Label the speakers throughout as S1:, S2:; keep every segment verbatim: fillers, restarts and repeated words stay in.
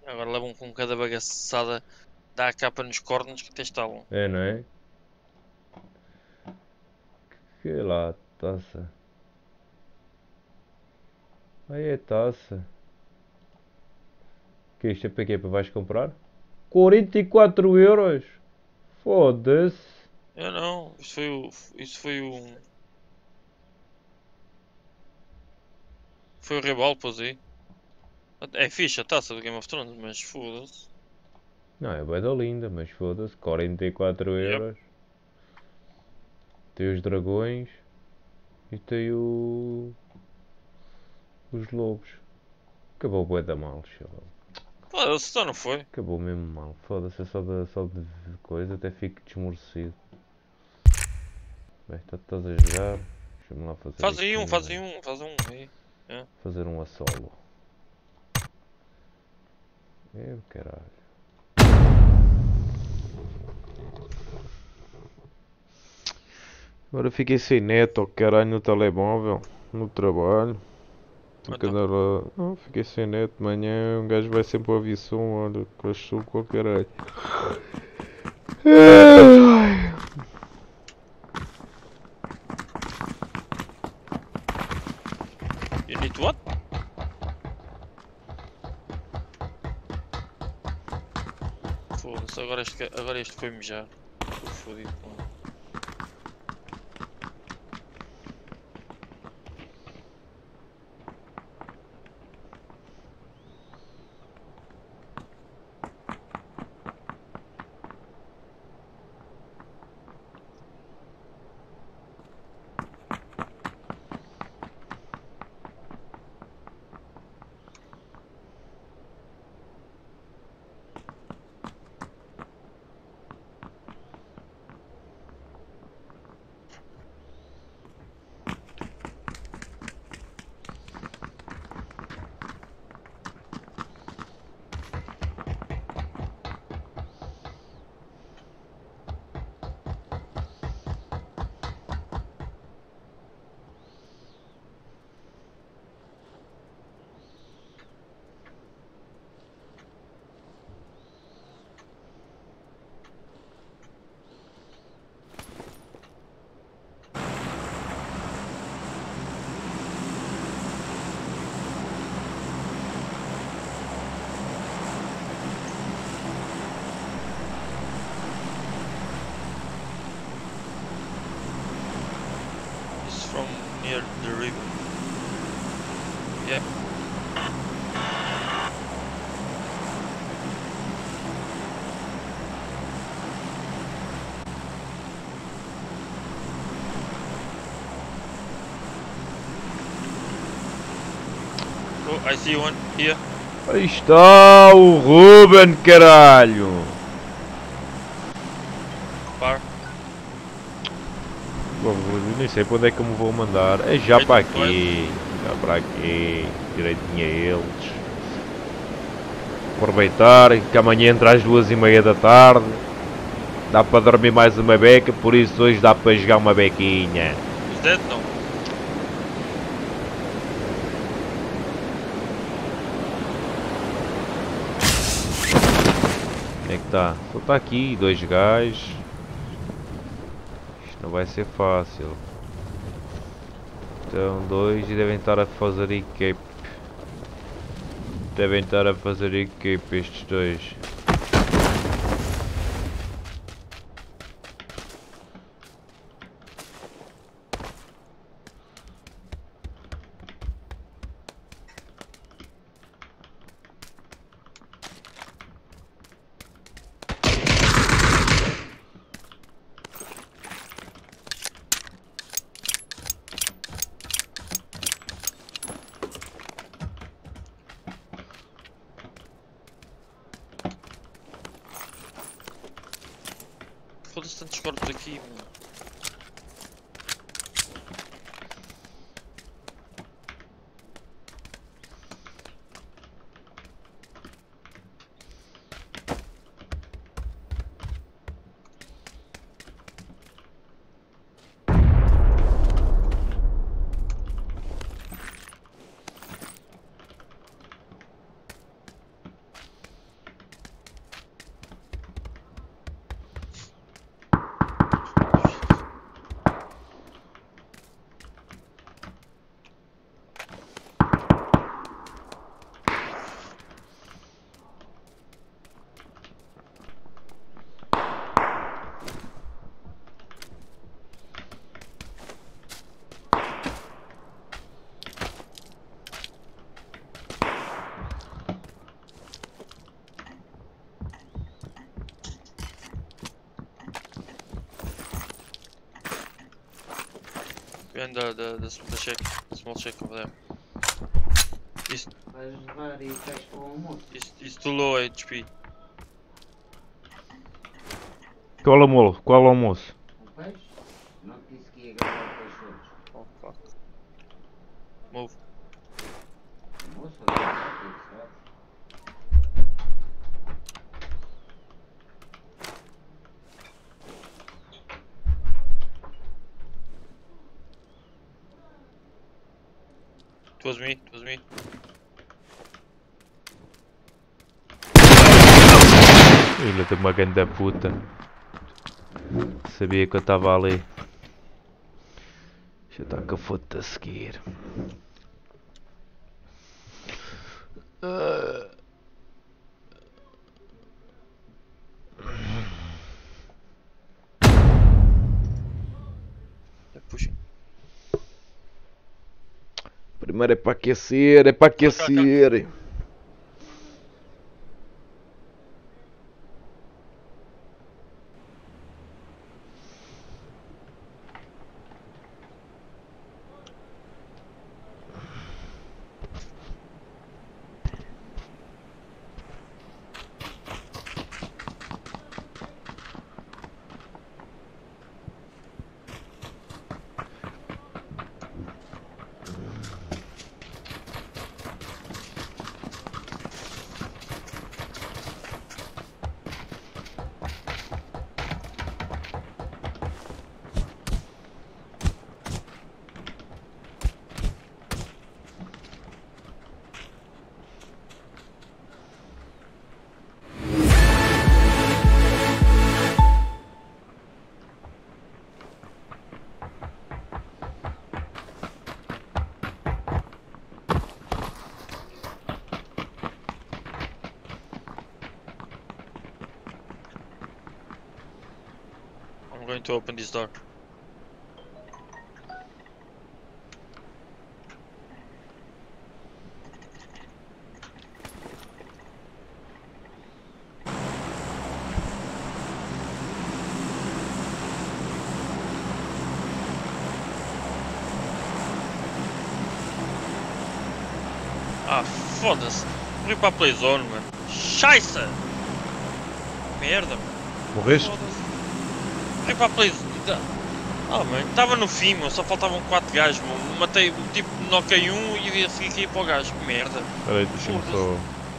S1: Agora levam com cada bagaçada, dá a capa nos cornos que até estalam.
S2: É, não é? Que lá, taça. Aí é taça. Que isto é para quê? Para vais comprar? quarenta e quatro euros! Foda-se!
S1: Eu não, isso foi o. Isso foi o. Foi o Rebal, pôs aí. É fixe a taça do Game of Thrones, mas foda-se.
S2: Não, é bué da linda, mas foda-se, quarenta e quatro
S1: Yep.
S2: euros. Tem os dragões e tem o... os lobos. Acabou bué da mal, chaval.
S1: Foda-se, então não foi.
S2: Acabou mesmo mal. Foda-se, é só de, só de coisa, até fico desmorecido. Bem, então estás a jogar. Deixa-me lá fazer
S1: Faz aí
S2: aqui
S1: um, faz
S2: um...
S1: aí um, faz um aí. É.
S2: fazer um a solo. Eu, caralho. Agora fiquei sem net, oh caralho, no telemóvel, no trabalho. Tenho que
S1: Então,
S2: andar lá. Não, fiquei sem net de manhã. Um gajo vai sempre ouvir som, olha, com a chuva com o caralho. Ai.
S1: you need what? Foda-se, agora este, agora este foi mijar. Estou fodido com ele. It's from near the river. Yep. Oh, I see one here.
S2: Aí está o Ruben, caralho!
S1: Bar.
S2: Bom, nem sei para onde é que eu me vou mandar. É já
S1: Right,
S2: para
S1: right.
S2: aqui. Já para aqui. Direitinho a eles. Aproveitar que amanhã entra às duas e meia da tarde. Dá para dormir mais uma beca, por isso hoje dá para jogar uma bequinha.
S1: Is that no?
S2: Onde é que está? Só está aqui, dois gajos. Isto não vai ser fácil. Então dois e devem estar a fazer equipe. Devem estar a fazer equipe estes dois.
S1: Foda-se tantos corpos aqui, mano. Behind the, the, the, the shack, the small shack over there. He's,
S3: Vais levar e vais para o almoço.
S1: he's, he's too low H P.
S2: Qual almoço? Qual almoço?
S3: Um peixe? Não te disse que ia gravar o peixe hoje.
S1: Oh fuck. Move.
S3: Almoço ou jantar, tudo certo?
S1: It was me, it was me.
S2: Filha de uma grande puta. Sabia que eu estava ali. Deixa eu estar com a foto a seguir. Ah.
S1: They're pushing.
S2: Primeiro é para aquecer, é para aquecer.
S1: I'm going to open this door. Ah, foda-se. Fui para a Playzone, mano. Scheisse! Merda, mano.
S2: Morreste?
S1: Foda-se. Fui para a Playzone. Ah, mano, estava no fim, mano. Só faltavam quatro gajos, mano. Matei, tipo, noquei um e ia seguir aqui para o gajo. Que merda.
S2: Espera aí, deixa-me só...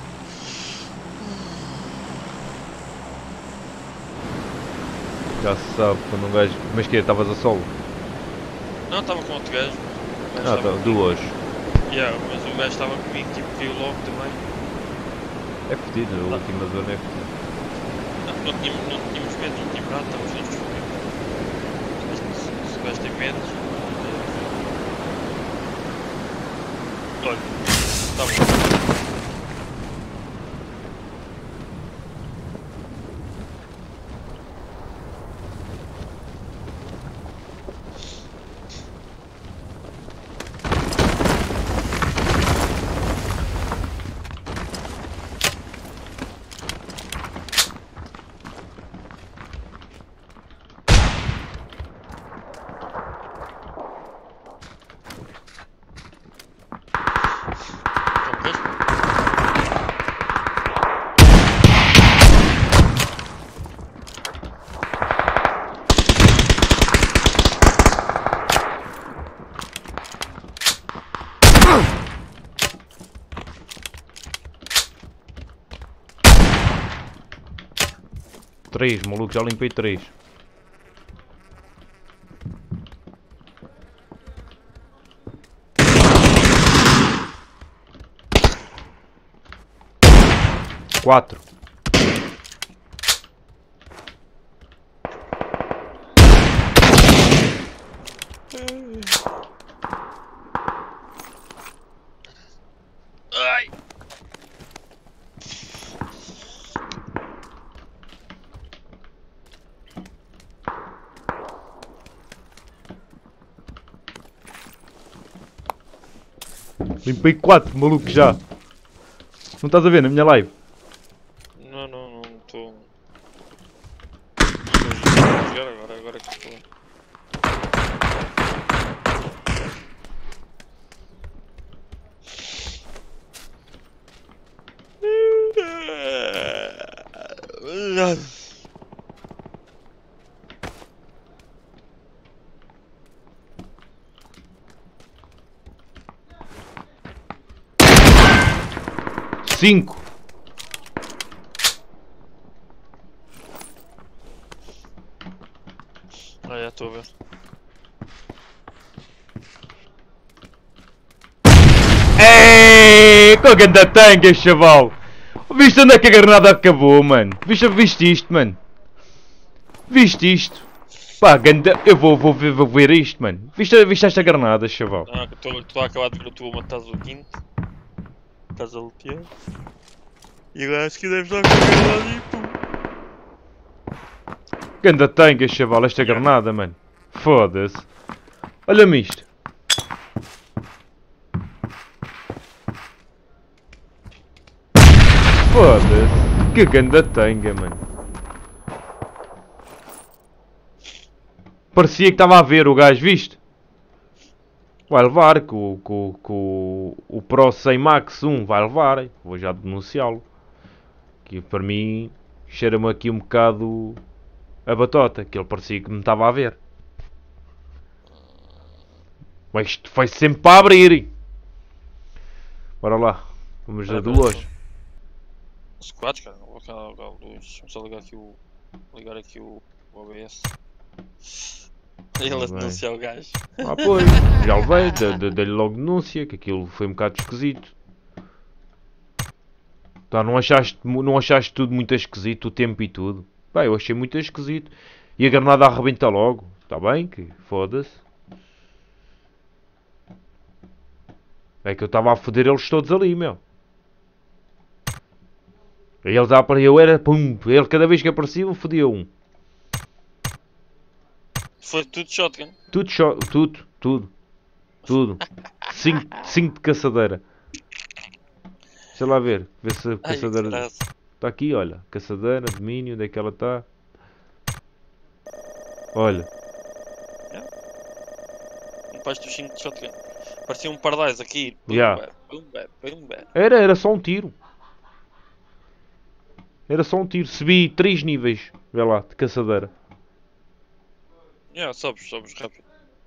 S2: Já se sabe, quando um gajo... Mas que estavas a solo?
S1: Não, estava com outro gajo. O gajo
S2: Ah,
S1: estava-
S2: tá, duas.
S1: Yeah, mas o gajo estava comigo, tipo, viu logo também.
S2: É fedido, a última zona é fedida.
S1: Não, não tínhamos, não tínhamos medo, não tínhamos nada, estávamos todos fodidos. Se, se o gajo tem medo. Olha, está bom.
S2: Três, maluco, já limpei três. Quatro.
S1: Ai!
S2: Limpei quatro, maluco, já. Não estás a ver na minha live?
S1: Não, não, não estou. Estou a jogar agora, agora que estou.
S2: cinco.
S1: Ah, já estou a ver.
S2: Ei, com a ganda tanga, chaval. Viste onde é que a granada acabou, mano? Viste, viste isto, mano? Viste isto? Pá, ganda... Eu vou, vou, ver, vou ver isto, mano. Viste, viste esta granada, chaval?
S1: Ah, estou a acabar de ver o tu matares o quinto. Estás a lutear. E agora acho que deves dar com a granada e pum.
S2: Ganda tanga, chaval, esta granada, mano. Foda-se. Olha-me isto. Foda-se. Que ganda tanga, mano. Parecia que estava a ver o gajo, viste? Vai levar com, com, com o Pro cem Max um, vai levar. Vou já denunciá-lo. Que para mim cheira-me aqui um bocado a batota, que ele parecia que me estava a ver. Mas isto foi sempre para abrir. Bora lá. Vamos a duas.
S1: Squads, cara. Vou cá ligar o dois. Deixa-me só ligar aqui o. Ligar aqui o, o O B S. Ele a
S2: bem.
S1: denunciar o gajo.
S2: Ah, pois. Já levei. dei- dei- Dei-lhe logo denúncia, que aquilo foi um bocado esquisito. Tá, não achaste, mu- não achaste tudo muito esquisito, o tempo e tudo? Bem, eu achei muito esquisito. E a granada arrebenta logo. Está bem? Que foda-se. É que eu estava a foder eles todos ali, meu. Aí eles a aparecer, eu era pum. Ele cada vez que aparecia eu fodia um.
S1: Foi tudo shotgun.
S2: Tudo, cho- tudo, tudo. Tudo. cinco, cinco de caçadeira. Deixa lá ver. Ver se a
S1: Ai,
S2: caçadeira.
S1: caralho.
S2: Está aqui, olha. Caçadeira, domínio, onde é que ela está? Olha.
S1: Um pasto dos cinco de shotgun. Parecia um Paradise aqui. Pum,
S2: Yeah.
S1: pum, pum, pum.
S2: Era, era só um tiro. Era só um tiro. Subi três níveis. Vê lá, de caçadeira.
S1: Yeah, sobes, sobes rápido.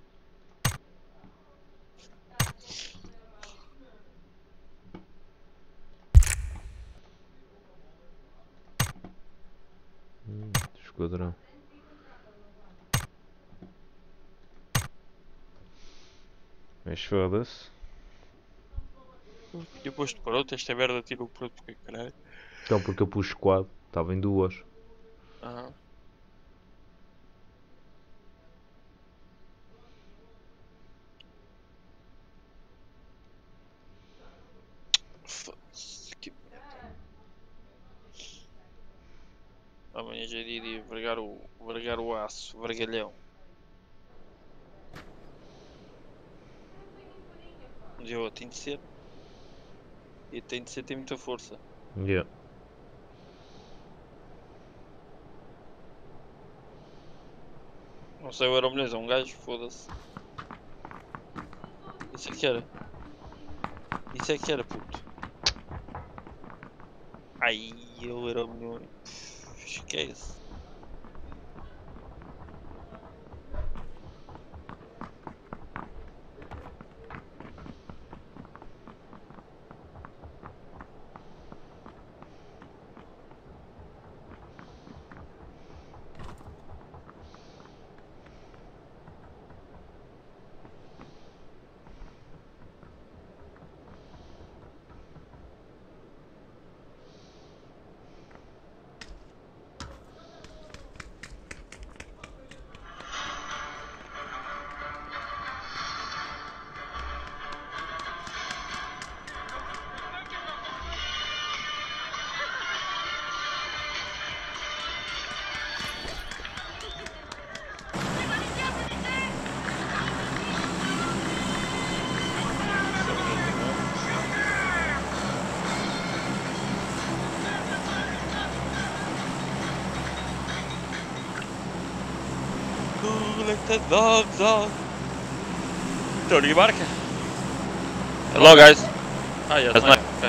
S2: Hum, esquadrão. Mas foda-se.
S1: E depois de pronto, esta merda tirou pronto porque caralho.
S2: Então porque eu pus quad. Estava em duas.
S1: Ah. Foda-se, que merda. Amanhã já iria vergar o, vergar o aço, vergalhão. Eu tem de ser. E tem de ser, tem muita força.
S2: Yeah.
S1: Não sei, o Euromilhões é um gajo, foda-se. Isso é que era. Isso é que era, puto. Ai, o Euromilhões. Esquece. Let the dogs out. Tony Barca. Hello guys. Ah, yes, nice. Okay.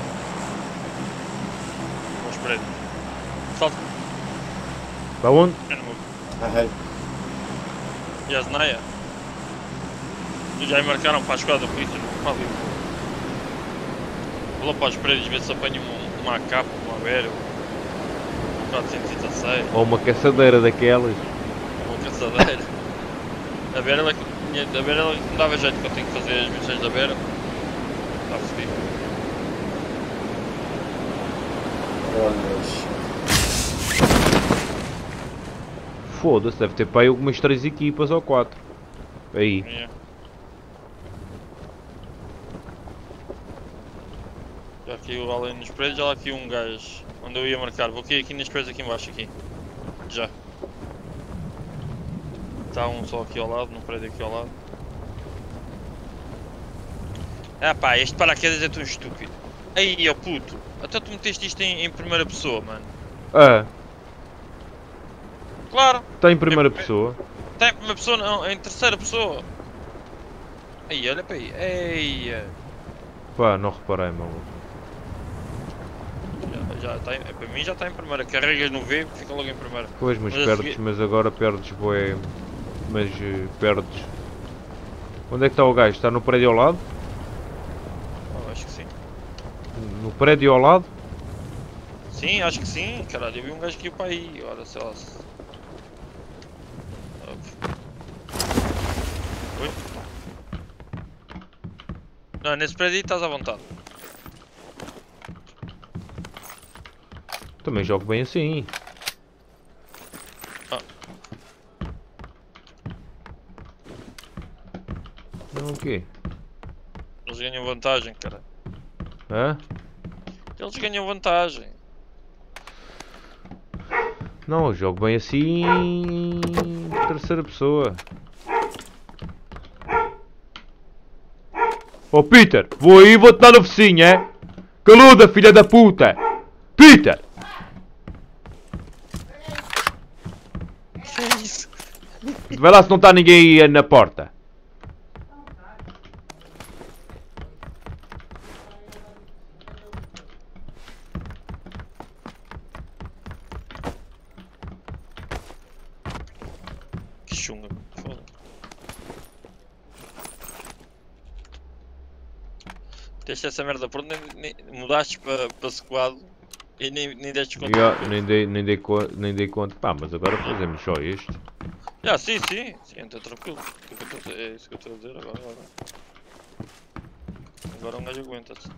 S1: Vamos para ele. Salta.
S2: Para onde?
S3: Ahead.
S1: Yasnaya. Já me marcaram para a esquadra da polícia no Fábio. Vou lá para as paredes ver se apanho um, uma A K, uma Avero, um quatrocentos e dezasseis,
S2: Ou uma caçadeira daquelas.
S1: uma caçadeira. A Vera, ela, a Vera ela me dava jeito que eu tenho que fazer as missões da Vera. Está fodido.
S3: Olha.
S2: Foda-se, deve ter para aí algumas três equipas ou quatro. Aí.
S1: É. Já aqui o além nos prédios, já lá aqui um gajo onde eu ia marcar. Vou aqui, aqui nas prédios aqui embaixo aqui. Já. Está um só aqui ao lado, num prédio aqui ao lado. Ah pá, este paraquedas é tão estúpido. Aí, ó puto, até tu meteste isto em, em primeira pessoa, mano.
S2: Ah,
S1: Claro,
S2: está em primeira
S1: É-
S2: pessoa.
S1: tem uma pessoa não, em terceira pessoa. Aí, olha para aí. Ei,
S2: Pá, não reparei, maluco.
S1: já, já tá em, para mim já está em primeira. Carregas no V, fica logo em primeira.
S2: Pois, mas
S1: Mas a
S2: perdes,
S1: seguir-
S2: mas agora perdes, bué. Mas eh, perdes. Onde é que está o gajo? Está no prédio ao lado?
S1: Oh, acho que sim.
S2: No prédio ao lado?
S1: Sim, acho que sim. Caralho, eu vi um gajo que ia para aí. Ora, sei lá. se- Oi? Não, nesse prédio aí estás à vontade.
S2: Também jogo bem assim.
S1: Ah.
S2: Não, o quê?
S1: Eles ganham vantagem, cara.
S2: Hã?
S1: Eles ganham vantagem.
S2: Não, eu jogo bem assim em terceira pessoa. Oh Peter, vou aí e vou-te dar no focinho, é? Caluda, filha da puta! Peter!
S1: Que é isso?
S2: Vai lá se não está ninguém aí na porta.
S1: Que chunga. Foda. Deixa essa merda pronto, nem, nem, mudaste para pa sequado e nem, nem deste conta.
S2: Eu, nem, dei, nem, dei co- nem dei conta. Pá, mas agora fazemos só este.
S1: Ah, sim, sim, sim, está tranquilo. É o que eu tô- É isso que eu estou a dizer agora. Agora, agora um gajo aguenta-se.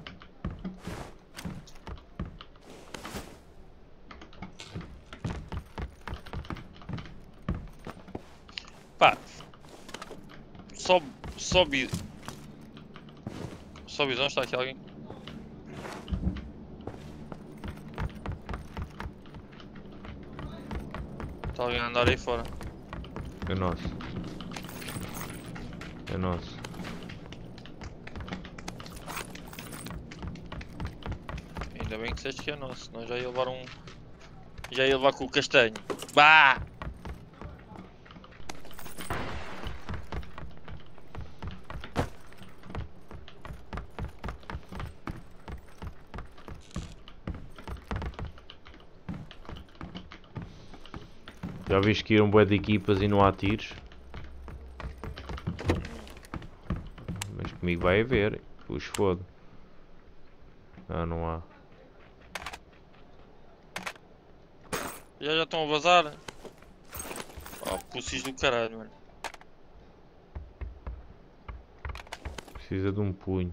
S1: Pá, sobe, sobe. Sobe, não está aqui alguém? Está alguém a andar aí fora?
S2: É nosso. É nosso.
S1: Ainda bem que disseste que é nosso, senão já ia levar um. Já ia levar com o castanho. Bah!
S2: Já viste que iram bué de equipas e não há tiros? Mas comigo vai haver. Os foda. Ah, não há.
S1: Já já estão a vazar. Oh, pussies do caralho, mano.
S2: Precisa de um punho.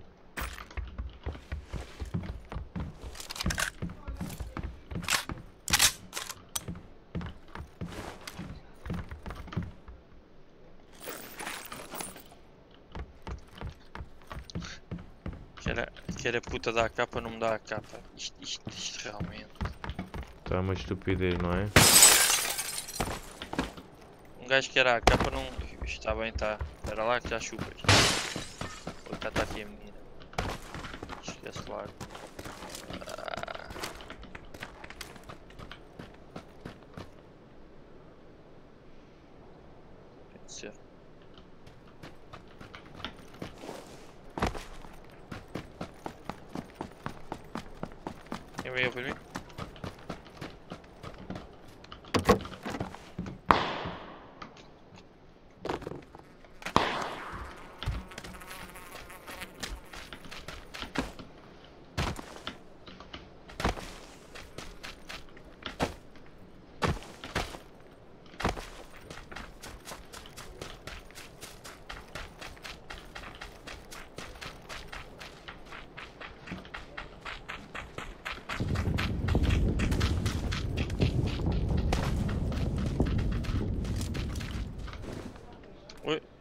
S1: Que era, que era puta da A K, não me dá a capa. Isto, isto, isto realmente.
S2: Está uma estupidez, não é?
S1: Um gajo que era a capa não. Isto está bem, está. Era lá que já chupas. Vou cá está aqui a menina. Esquece lá. Ah. Tem de ser. Quem veio por mim?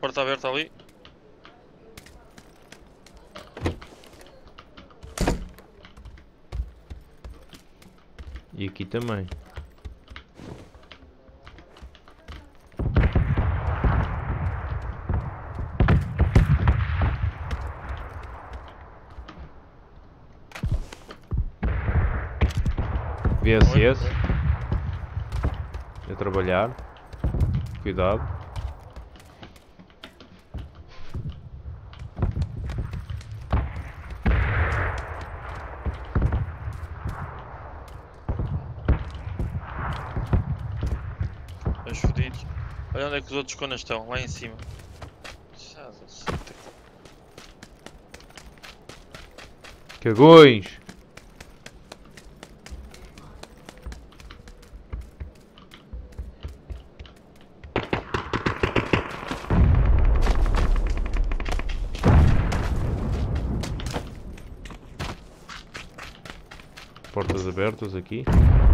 S1: porta aberta ali.
S2: E aqui também. V S S. A trabalhar. Cuidado.
S1: Os fodidos. Olha onde é que os outros conas estão, lá em cima. Jesus.
S2: Cagões! Portas abertas aqui.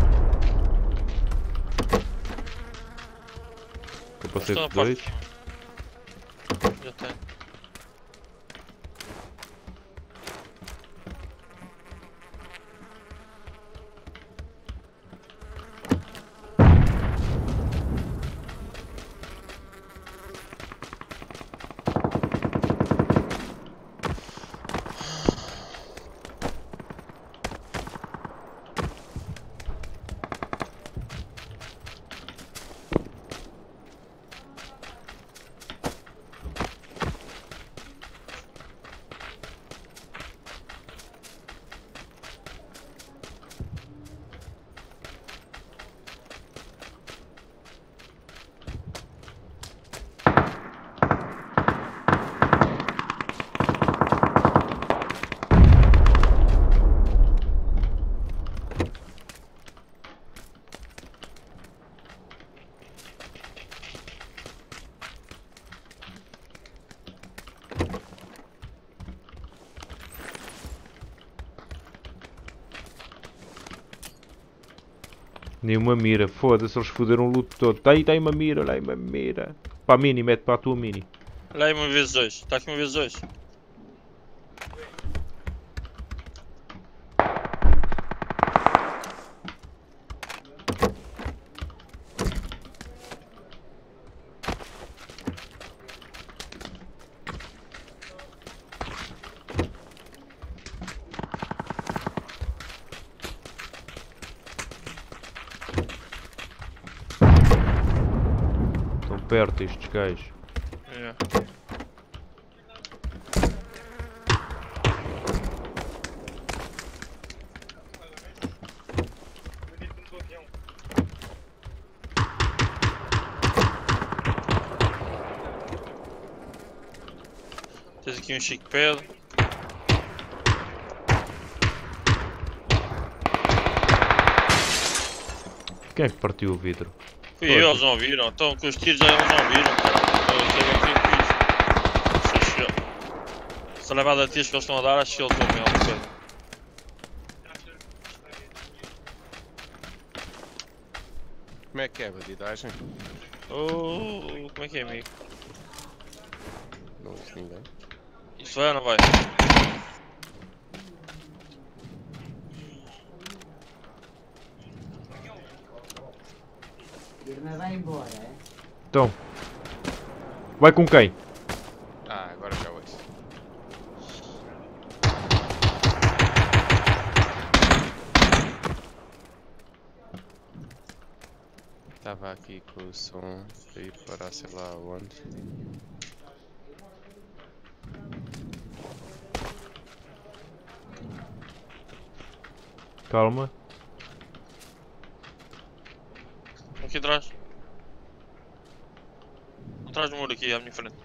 S2: Capacete
S1: Estão na
S2: dois.
S1: porta. Já tenho.
S2: Nenhuma mira. Foda-se, eles foderam o loot todo. Tá aí, tá aí uma mira, olha aí uma mira. Para a mini, mete para a tua mini.
S1: Olha aí uma vez dois. Está aqui uma vez dois.
S2: Estão perto estes gajos.
S1: Yeah. Tens aqui um chique-pede.
S2: Quem é que partiu o vidro?
S1: Fui
S2: Pois.
S1: eu, eles não viram. Então com os tiros já eles não viram. Eu sei bem o que eu fiz. Se eu- Se a levada de tiros que eles estão a dar, acho que eles vão ver alguma coisa.
S4: Como é que é a bandidagem?
S1: Oh, como é que é, amigo?
S4: Não ouço ninguém.
S1: Isso vai ou não vai?
S3: Irmã vai embora, é?
S2: Então. Vai com quem?
S4: Ah, agora já ouço. Estava aqui com o som para ir para sei lá onde.
S2: Calma.
S1: Aqui atrás. Atrás do muro aqui, à minha frente.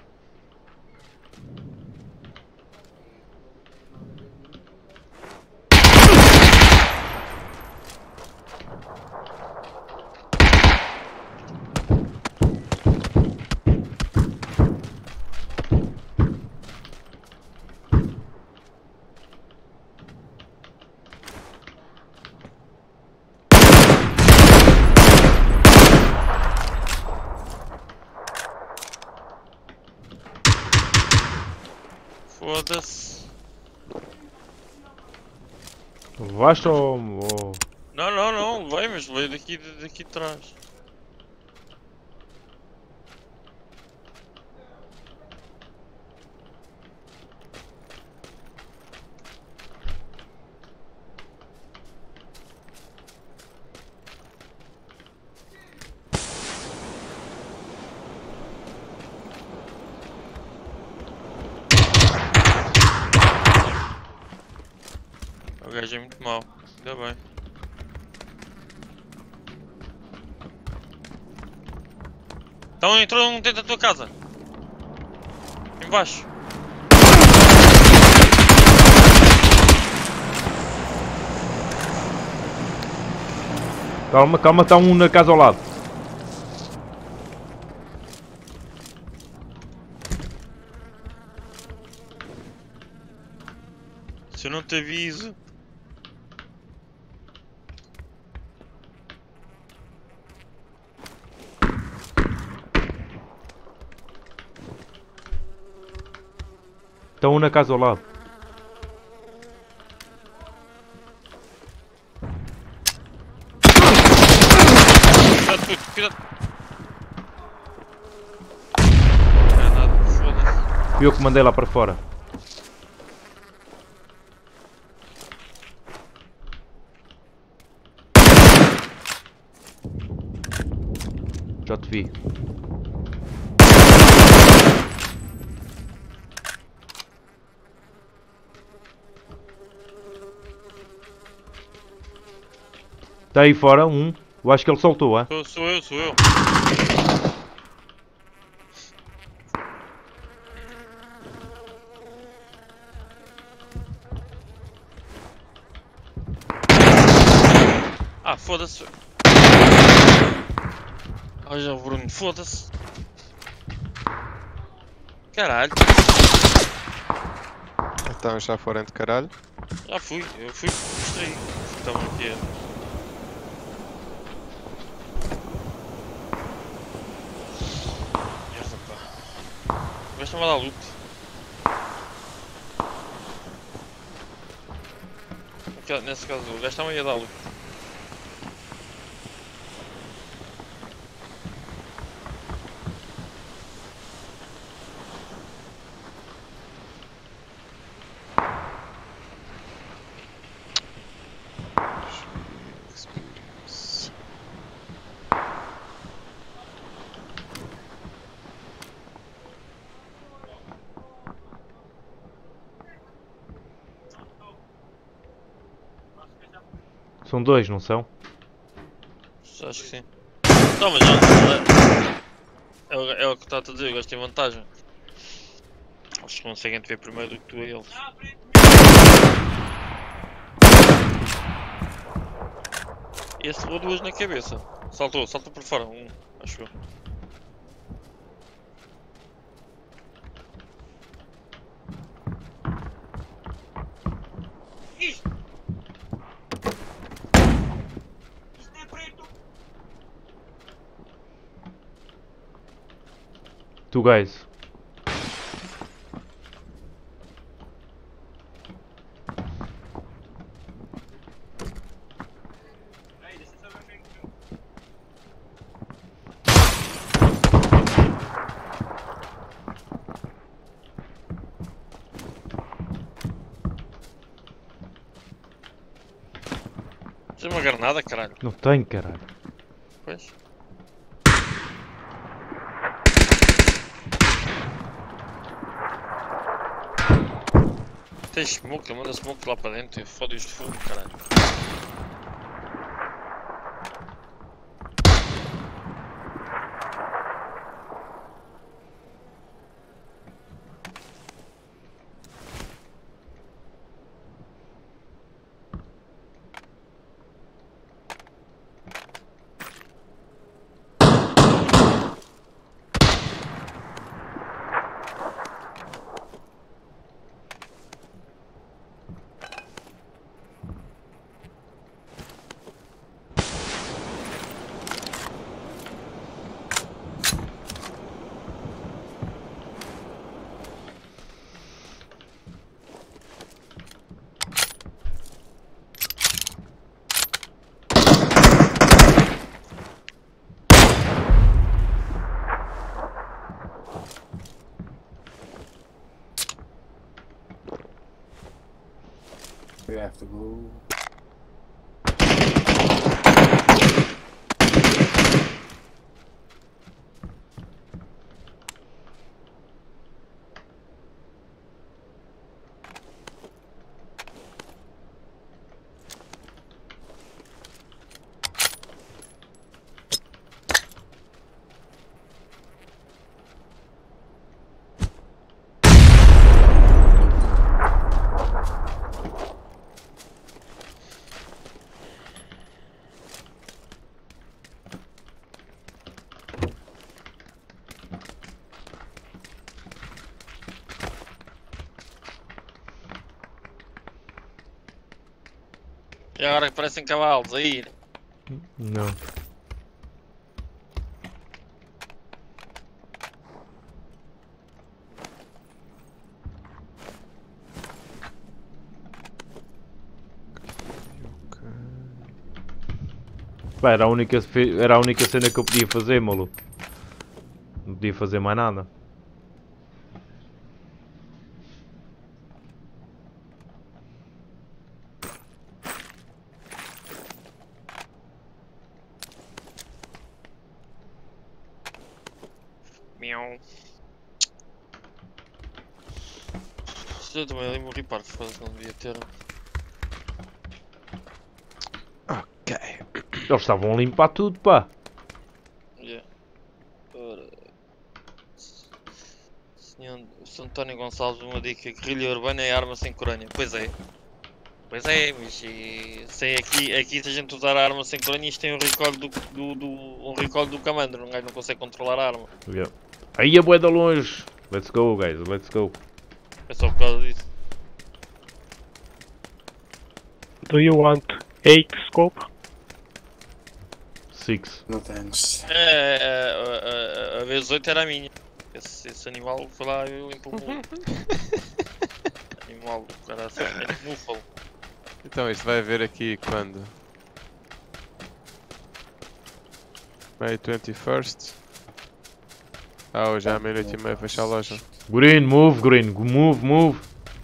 S1: Foda-se.
S2: Levaste ou... ou...
S1: Não, não, não, vai, mas veio daqui, daqui de trás. O gajo é muito mau, ainda bem. Então entrou um dentro da tua casa. Embaixo.
S2: Calma, calma, está um na casa ao lado.
S1: Se eu não te aviso.
S2: Está um na casa ao lado.
S1: Cuidado, puto, cuidado. Não é nada, foda-se.
S2: Fui eu que mandei lá para fora. Já te vi. Está aí fora um. Eu acho que ele soltou, é?
S1: Sou, sou eu, sou eu. Ah, foda-se. Olha o Bruno, foda-se. Caralho,
S4: Então já foram de caralho.
S1: já fui, eu fui, mostrei. Estavam aqui. Merda, pá. O gajo está-me a dar loot. Aqui, nesse caso, o gajo está-me a dar loot.
S4: Experience.
S2: São dois, não são?
S1: Acho que sim. Não, mas já. É, o- é o que está a dizer, o gajo tem vantagem. Eles conseguem te ver primeiro do que tu a eles. Esse levou duas na cabeça. Saltou, saltou por fora. Um, acho eu.
S2: Two guys. Tem uma granada, caralho. Não tenho, caralho.
S1: Pois. Tem smoke, ele manda smoke lá para dentro e fode-os de fogo, caralho.
S3: you have to go.
S1: E agora que parecem cavalos a ir.
S2: Não. Pá, era a única, fe- era a única cena que eu podia fazer, maluco. Não podia fazer mais nada.
S1: Miau. Se eu também ali morri parque, foda-se, não devia ter.
S4: Ok.
S2: Eles estavam a limpar tudo, pá.
S1: Yeah. Ora. Senhor Senhor António Gonçalves, uma dica: guerrilha urbana é arma sem coronha. Pois é. Pois é, mas e, sei, aqui, aqui se a gente usar a arma sem coronha, isto tem um recall do, do, do, um recall do comando, um gajo não consegue controlar a arma.
S2: Yeah. Aí a bué de longe. Let's go, guys. Let's go.
S1: É só por causa disso.
S5: Do you want eight scope?
S2: Six.
S3: No thanks.
S1: É, é, a, a, a vez oito era a minha. Esse, esse animal foi lá e eu empurrou. Animal do cara, é búfalo.
S4: Então isto vai haver aqui quando? May twenty-first. Ah, hoje é à meia-noite e meia fecha a loja.
S2: Green, move, Green. Move, move.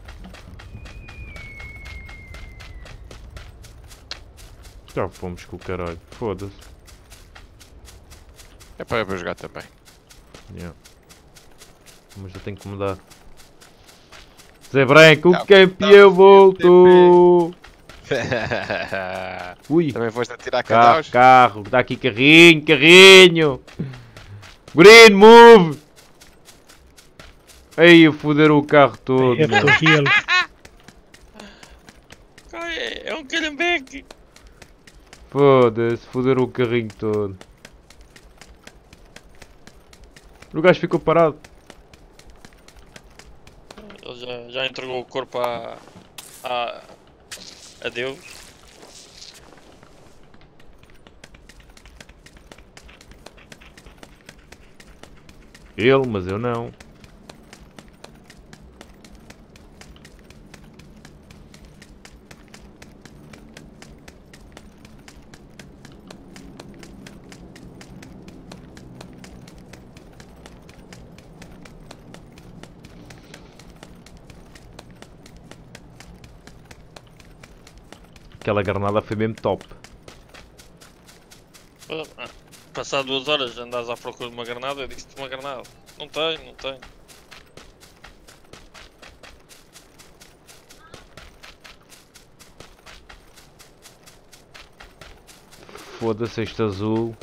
S2: Já fomos com o caralho. Foda-se.
S4: É para eu vou jogar também.
S2: Yeah. Mas eu tenho que mudar. Zé Branco, o
S4: Não,
S2: campeão
S4: não,
S2: voltou! Ui!
S4: Também foste a tirar
S2: Carro,
S4: cadaus?
S2: carro, dá aqui carrinho, carrinho! Green, move! Ei, a foder o carro todo.
S5: I have to heal.
S1: É, é um calhambeque.
S2: Foda-se, foder o carrinho todo. O gajo ficou parado.
S1: Ele já, já entregou o corpo a, a, a Deus.
S2: Ele, mas eu não. Aquela granada foi mesmo top.
S1: Ah, passado duas horas andas à procura de uma granada, eu disse-te uma granada. Não tenho, não tenho.
S2: Foda-se este azul.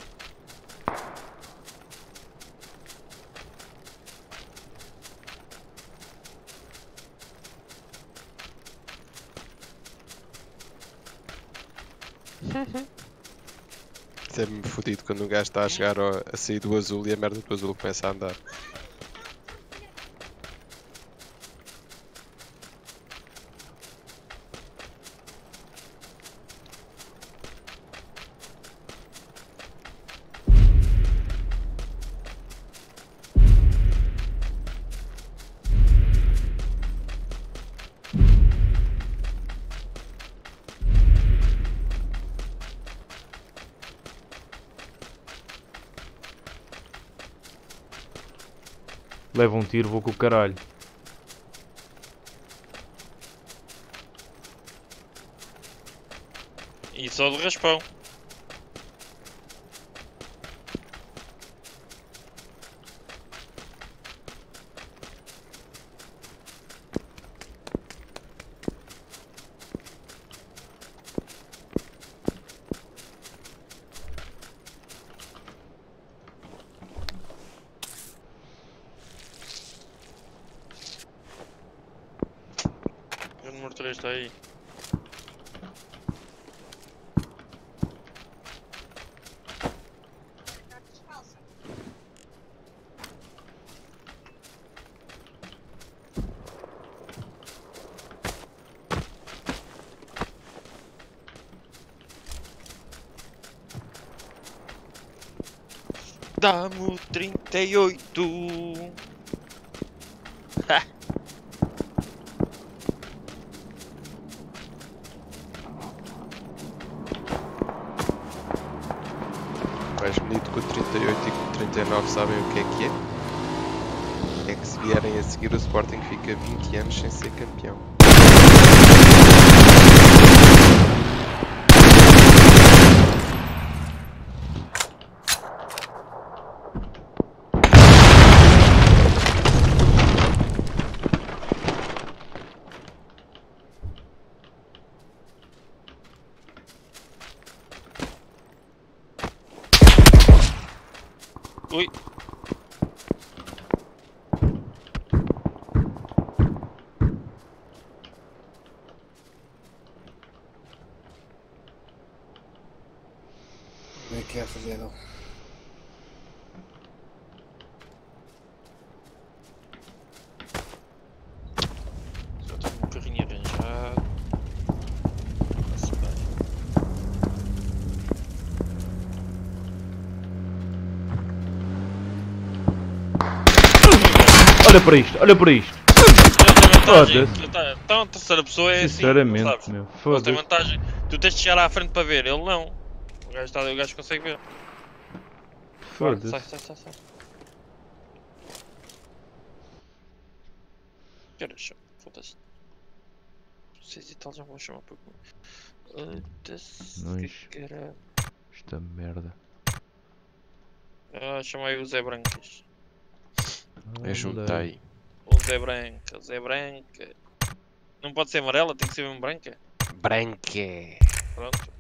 S4: Isso é mesmo fodido quando um gajo está a chegar ao- a sair do azul e a merda do azul começa a andar.
S2: Leva um tiro, vou com o caralho.
S1: E só de raspão. O número três está aí. Dá-me trinta e oito. Ha!
S4: Mais bonito que o trinta e oito e que o trinta e nove sabem o que é que é? É que se vierem a seguir o Sporting fica vinte anos sem ser campeão.
S1: Ui.
S6: Be careful, Dano.
S1: Já tenho um carrinho arranjado. Está-se bem.
S2: Olha para isto, olha para isto.
S1: Vantagem.
S2: Foda-se.
S1: Tá- Então, a terceira pessoa é assim.
S2: Sinceramente,
S1: sabes?
S2: meu.
S1: Ele tem
S2: Foda-se.
S1: vantagem. Tu tens de chegar à frente para ver, ele não. O gajo, está, o gajo consegue ver. Sai,
S2: Foda-se.
S1: sai, sai, sai. Que horas são? Foda-se. Seis e tal já vou chamar para comer.
S2: Nós.
S1: Que era.
S2: Esta merda.
S1: Ah, chamei o Zé Brancas.
S4: É junto aí.
S1: O Zé Branca, Zé Branca. Não pode ser amarela, tem que ser mesmo branca.
S4: Branca.
S1: Pronto.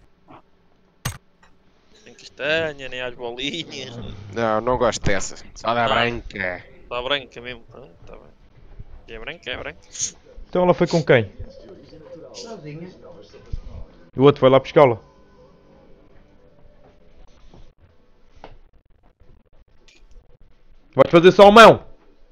S1: Nem castanha, nem as bolinhas.
S4: Não, não gosto dessa. Só da
S1: Ah.
S4: branca.
S1: Está branca mesmo. Pronto, está bem. É branca, é branca.
S2: Então ela foi com quem?
S3: Sozinha.
S2: O outro foi lá buscá-la. Vais fazer salmão?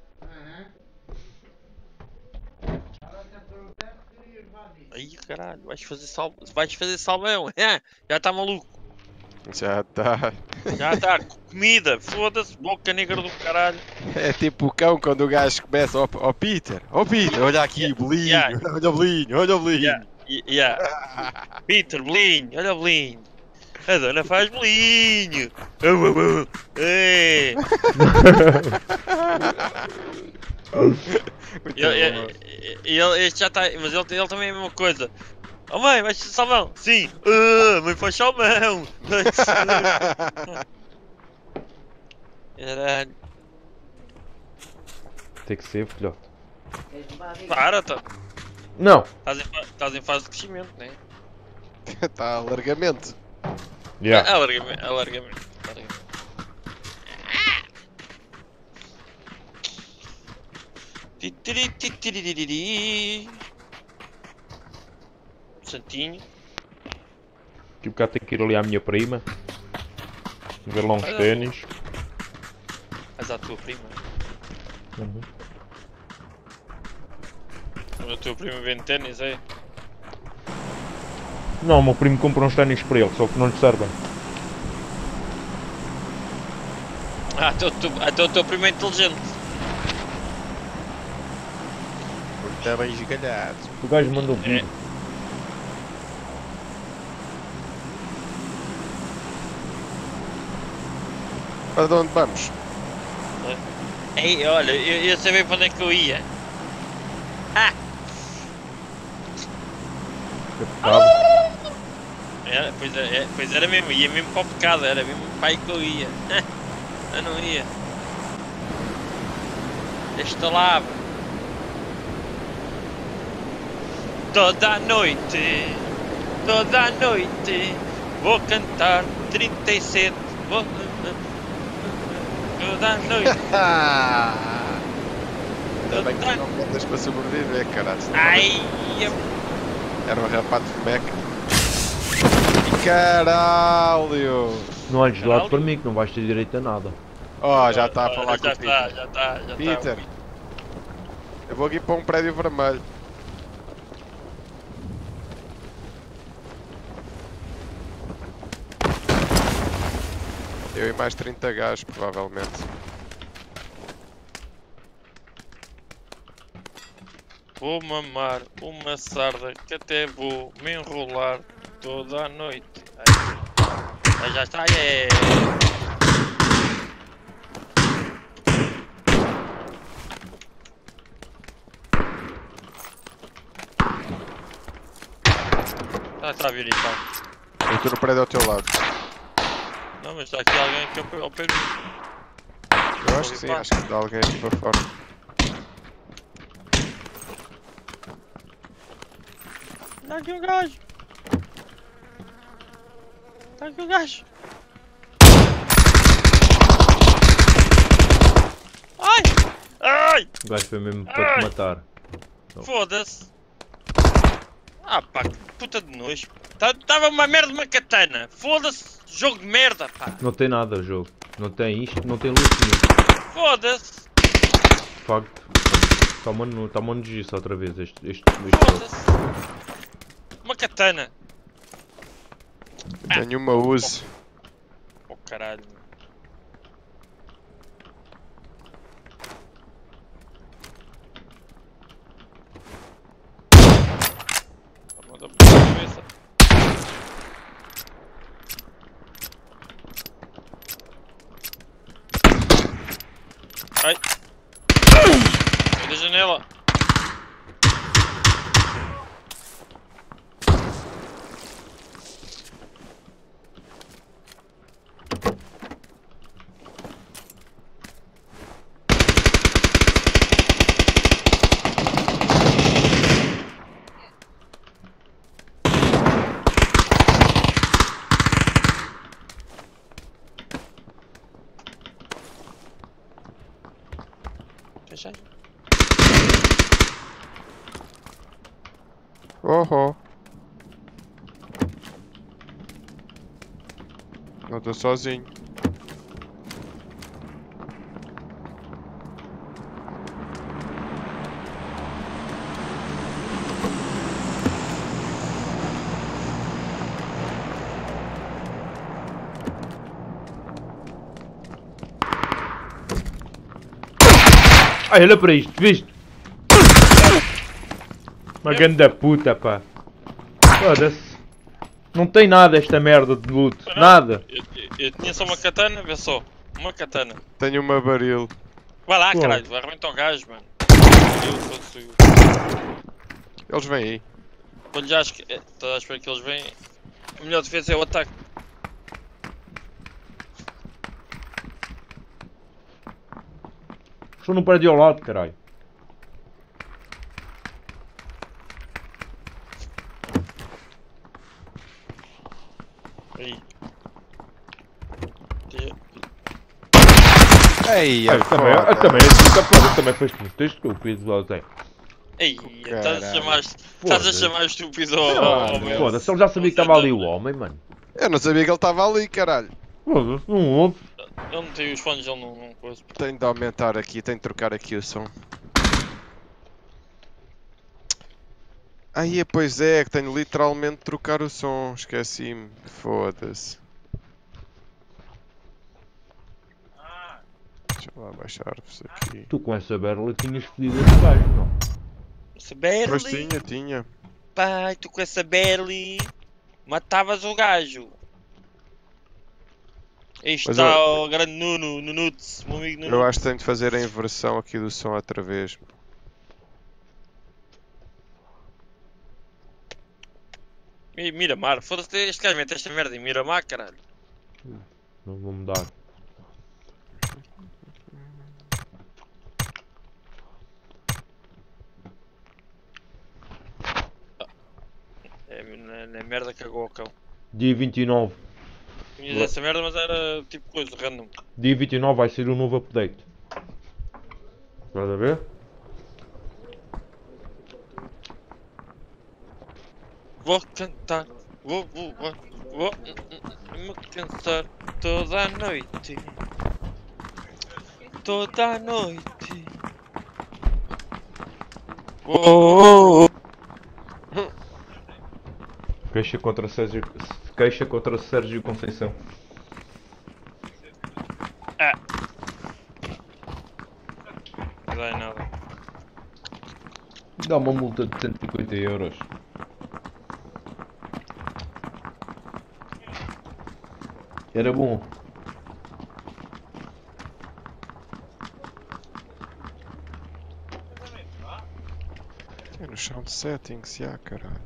S1: Aí caralho, vais fazer sal... vais fazer salmão, é? Já está maluco.
S4: Já está.
S1: Já está, comida, foda-se, boca negra do caralho.
S4: É tipo o cão quando o gajo começa. Ó oh, Peter, ó oh, Peter, olha aqui, bolinho,
S1: Yeah.
S4: olha o bolinho, olha o bolinho.
S1: Yeah, y- yeah. Peter, bolinho, olha o bolinho. A dona faz bolinho. Au, au, au. É.
S4: Muito
S1: Ele,
S4: bom.
S1: ele- ele- este já está, mas ele, ele também é a mesma coisa. Oh mãe, vais fazer salmão? Sim. Ah, mãe faz salmão. Caralho.
S2: Tem que ser, filhote.
S1: Para, tá.
S2: Não.
S1: Estás em, fa- estás em fase de crescimento, né?
S4: Está largamente.
S2: Yeah.
S1: Alargamento, alargamento. alargamento. Titiri, titiririri. Santinho.
S2: Daqui a bocado tenho que ir ali à minha prima. Ver lá uns
S1: Olha.
S2: ténis.
S1: Mas à tua prima.
S2: Uhum.
S1: A tua prima vende ténis, é?
S2: Não, o meu primo compra uns ténis para ele, só que não lhe servem.
S1: Ah, então tu- então a tua prima é inteligente.
S4: Porque está bem esgalhado.
S2: O gajo mandou vir.
S4: Para onde vamos?
S1: Ei, olha, eu, eu sabia para onde é que eu ia. Ah!
S2: Captado.
S1: Era, pois, é, é, pois era mesmo, ia mesmo para o pecado, era mesmo para aí que eu ia. Eu não ia. Esta lava. Toda a noite, toda a noite, vou cantar trinta e sete. Vou... Toda a noite.
S4: Ainda bem que tu não contas para sobreviver, caralho.
S1: Ai, eu...
S4: Era um rapaz de meca. Caralho!
S2: Não olhes de lado
S1: Caralho.
S2: para mim que não vais ter direito a nada.
S4: Oh, já está a falar
S1: já
S4: com o
S1: está,
S4: Peter.
S1: já está, já
S4: Peter,
S1: está.
S4: eu vou aqui para um prédio vermelho. Eu e mais trinta gajos, provavelmente.
S1: Vou mamar uma sarda que até vou me enrolar toda a noite. Ai, ai, já está, é. Está, está a vir então.
S4: Eu estou no prédio ao teu lado.
S1: Não, mas está aqui alguém aqui ao pé- ao pé de mim.
S4: Eu acho que sim, acho que dá alguém aqui para fora.
S1: Está aqui o gajo. Está aqui o gajo. Ai! Ai!
S2: O gajo foi mesmo para te matar.
S1: Foda-se! Ah pá, que puta de nojo! Estava uma merda de uma katana! Foda-se! Jogo de merda, pá!
S2: Não tem nada o jogo. Não tem isto, não tem luz nenhum.
S1: Foda-se!
S2: De facto. Está-me no, tá no giz outra vez este, este, este jogo.
S1: Foda-se! Uma katana!
S4: Eu tenho uma Uzi.
S1: Oh caralho! Manda por cabeça! Ai! Sai da janela! Fecha aí.
S4: Oh, oh. Não estou sozinho.
S2: Ai, olha para isto, viste? Uma grande puta, pá. Foda-se. Não tem nada esta merda de loot.
S1: Não,
S2: Nada.
S1: Eu, eu- eu tinha só uma katana, vê só. Uma katana.
S4: Tenho uma baril.
S1: Vai lá,
S2: Pô.
S1: caralho, vai arrebentar o gajo, mano. Eu fosse eu.
S4: Eles vêm aí.
S1: Quando já acho que. é, Estás a esperar que eles vêm. A melhor defesa é o ataque.
S2: Estou num prédio ao lado, caralho.
S1: Aí. Te-
S4: Ei,
S2: Ai,
S4: é
S2: também,
S4: foda.
S2: ah, também, esta porra também foi muito estúpido, Zé.
S1: Ei, estás a
S4: Caralho.
S1: chamar, estás a
S2: Foda-se.
S1: chamar estúpido ao, ao, ao meu.
S2: Foda-se, ele já sabia que estava ali o homem, mano.
S4: Eu não sabia que ele estava ali, caralho.
S2: Foda-se, não ouve.
S1: Ele não tem os fones, ele não, não coisa.
S4: Tenho de aumentar aqui, tenho de trocar aqui o som. Aí, pois é, que tenho literalmente de trocar o som. Esqueci-me. Foda-se. Deixa lá baixar-vos aqui.
S2: Tu com essa berla tinhas fedido esse gajo, não?
S1: Essa
S4: Pois
S1: Berli,
S4: tinha, tinha.
S1: pai, tu com essa Berli matavas o gajo. Aí
S4: Mas
S1: está
S4: eu-
S1: o grande Nuno, Nunuts, meu amigo Nuno.
S4: Eu acho que tenho de fazer a inversão aqui do som outra vez.
S1: E Ei, Miramar, foda-se, este gajo mete esta merda em Miramar, caralho.
S2: Não vou mudar.
S1: É, na, na merda cagou o cão.
S2: Dia vinte e nove.
S1: Tinhas essa merda, mas era tipo coisa random.
S2: Dia vinte e nove vai ser um novo update. Estás a ver?
S1: Vou cantar, vou, vou, vou, vou me cansar toda a noite. Toda a noite. Oh, oh, oh.
S2: Queixa contra Sérgio. Queixa contra Sérgio Conceição.
S1: Ah. Não dá em nada.
S2: Dá uma multa de cento e cinquenta euros. Era bom.
S4: É no chão de settings, já, caralho.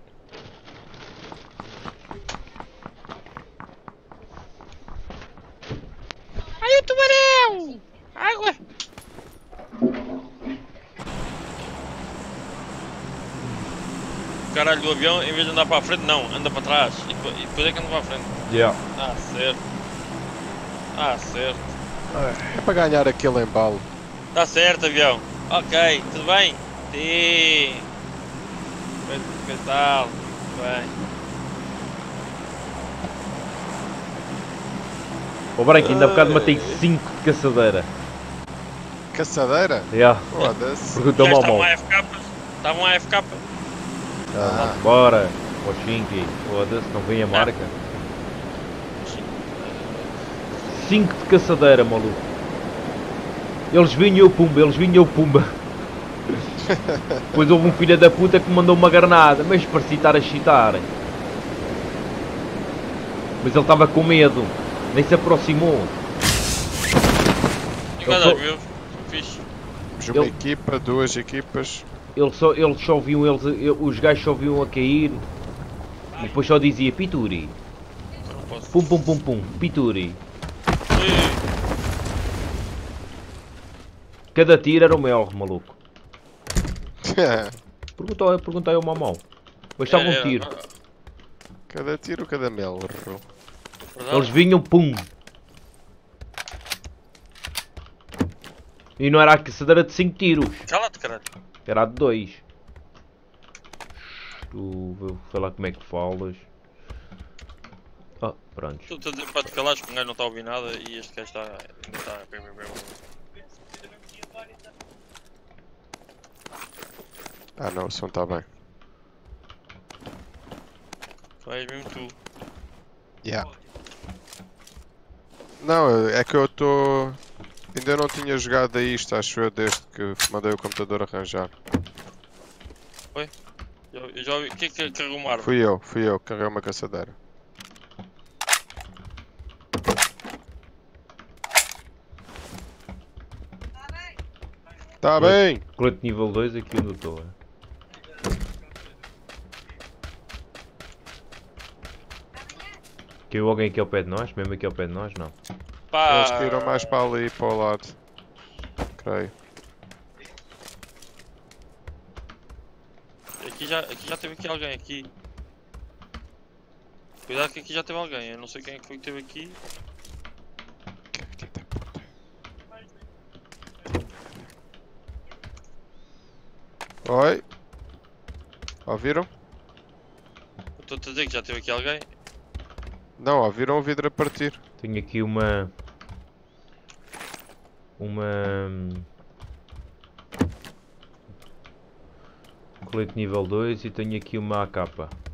S1: Ai, o tubarão! Água! Caralho, do avião, em vez de andar para a frente, não, anda para trás. E depois, e depois é que anda para a frente.
S2: Yeah.
S1: Ah, certo. Ah, certo.
S4: É para ganhar aquele embalo.
S1: Tá certo, avião. Ok, tudo bem? Sim. Que tal? Tudo bem.
S2: Ô Branco, ainda há bocado matei cinco de caçadeira.
S4: Caçadeira?
S2: Yeah.
S4: Foda-se.
S2: Pergunta-me
S1: Já
S2: ao
S1: estavam
S2: mal.
S1: a F K? Estavam a F K?
S4: Ah,
S2: Bora. Ó Shinky. Foda-se, não vem a marca. cinco de caçadeira, maluco. Eles vinham o pumba, eles vinham o pumba. Depois houve um filho da puta que me mandou uma granada, mas parecia estar a chitar. Mas ele estava com medo, nem se aproximou.
S1: E
S2: Eu
S1: cada
S2: sou-
S1: vez? Fixe.
S4: uma
S2: Eu-
S4: equipa, duas equipas.
S2: Ele só, eles só viam, eles, os gajos só viam a cair. E depois só dizia Pituri.
S1: Não posso.
S2: Pum pum pum pum, Pituri.
S1: Ui,
S2: Cada tiro era o melhor, maluco. Perguntou, perguntei ao mamão. Mas estava um
S1: é,
S2: tiro.
S4: Cada tiro, cada mel.
S1: verdade.
S2: Eles vinham pum. E não era a caçadeira de cinco tiros.
S1: Cala-te, caralho.
S2: Era a de dois. Tu, vou falar como é que falas. Ah, pronto.
S1: Estou a dizer para te calares que o gajo não está a ouvir nada e este gajo está. Ainda está.
S4: Ah não, o som está bem.
S1: Tu és mesmo tu.
S4: Yeah. Não, é que eu estou. Ainda não tinha jogado a isto, acho eu, desde que mandei o computador arranjar.
S1: Eu, eu já ouvi. O que é que carregou uma arma?
S4: Fui eu, fui eu, carreguei uma caçadeira. Tá bem!
S2: Colete nível dois aqui onde eu estou. é. Caiu alguém aqui ao pé de nós? Mesmo aqui ao pé de nós? Não.
S1: Pá!
S4: Eles caíram mais para ali, para o lado. Creio.
S1: Aqui já, aqui já teve aqui alguém aqui. Cuidado que aqui já teve alguém. Eu não sei quem é que foi que teve aqui.
S4: Oi? Ouviram?
S1: Estou a dizer que já teve aqui alguém.
S4: Não, ouviram o vidro a partir.
S2: Tenho aqui uma... Uma... Colete nível dois e tenho aqui uma A K.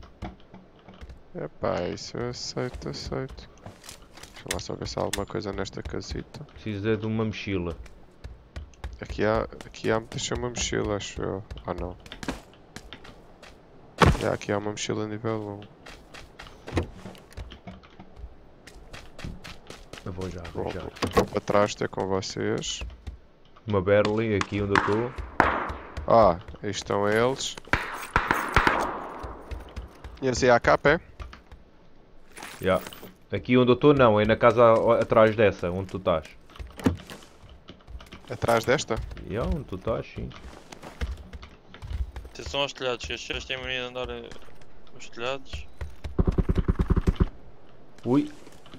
S4: Epá, isso eu aceito, aceito. Deixa lá só ver se há alguma coisa nesta casita.
S2: Preciso é de uma mochila.
S4: Aqui há, aqui há deixa uma mochila, acho eu. Ah não. É, aqui há uma mochila nível um.
S2: Eu vou já, vou
S4: Vou,
S2: já.
S4: vou para trás ter com vocês.
S2: Uma Berlin aqui onde eu estou.
S4: Ah, aí estão eles. E assim, a capa é?
S2: Yeah. Aqui onde eu estou não, é na casa a- atrás dessa, onde tu estás.
S4: Atrás desta?
S2: Yeah, onde tu estás, sim.
S1: Atenção aos telhados, que as pessoas têm mania de andar eh, nos telhados.
S2: Ui.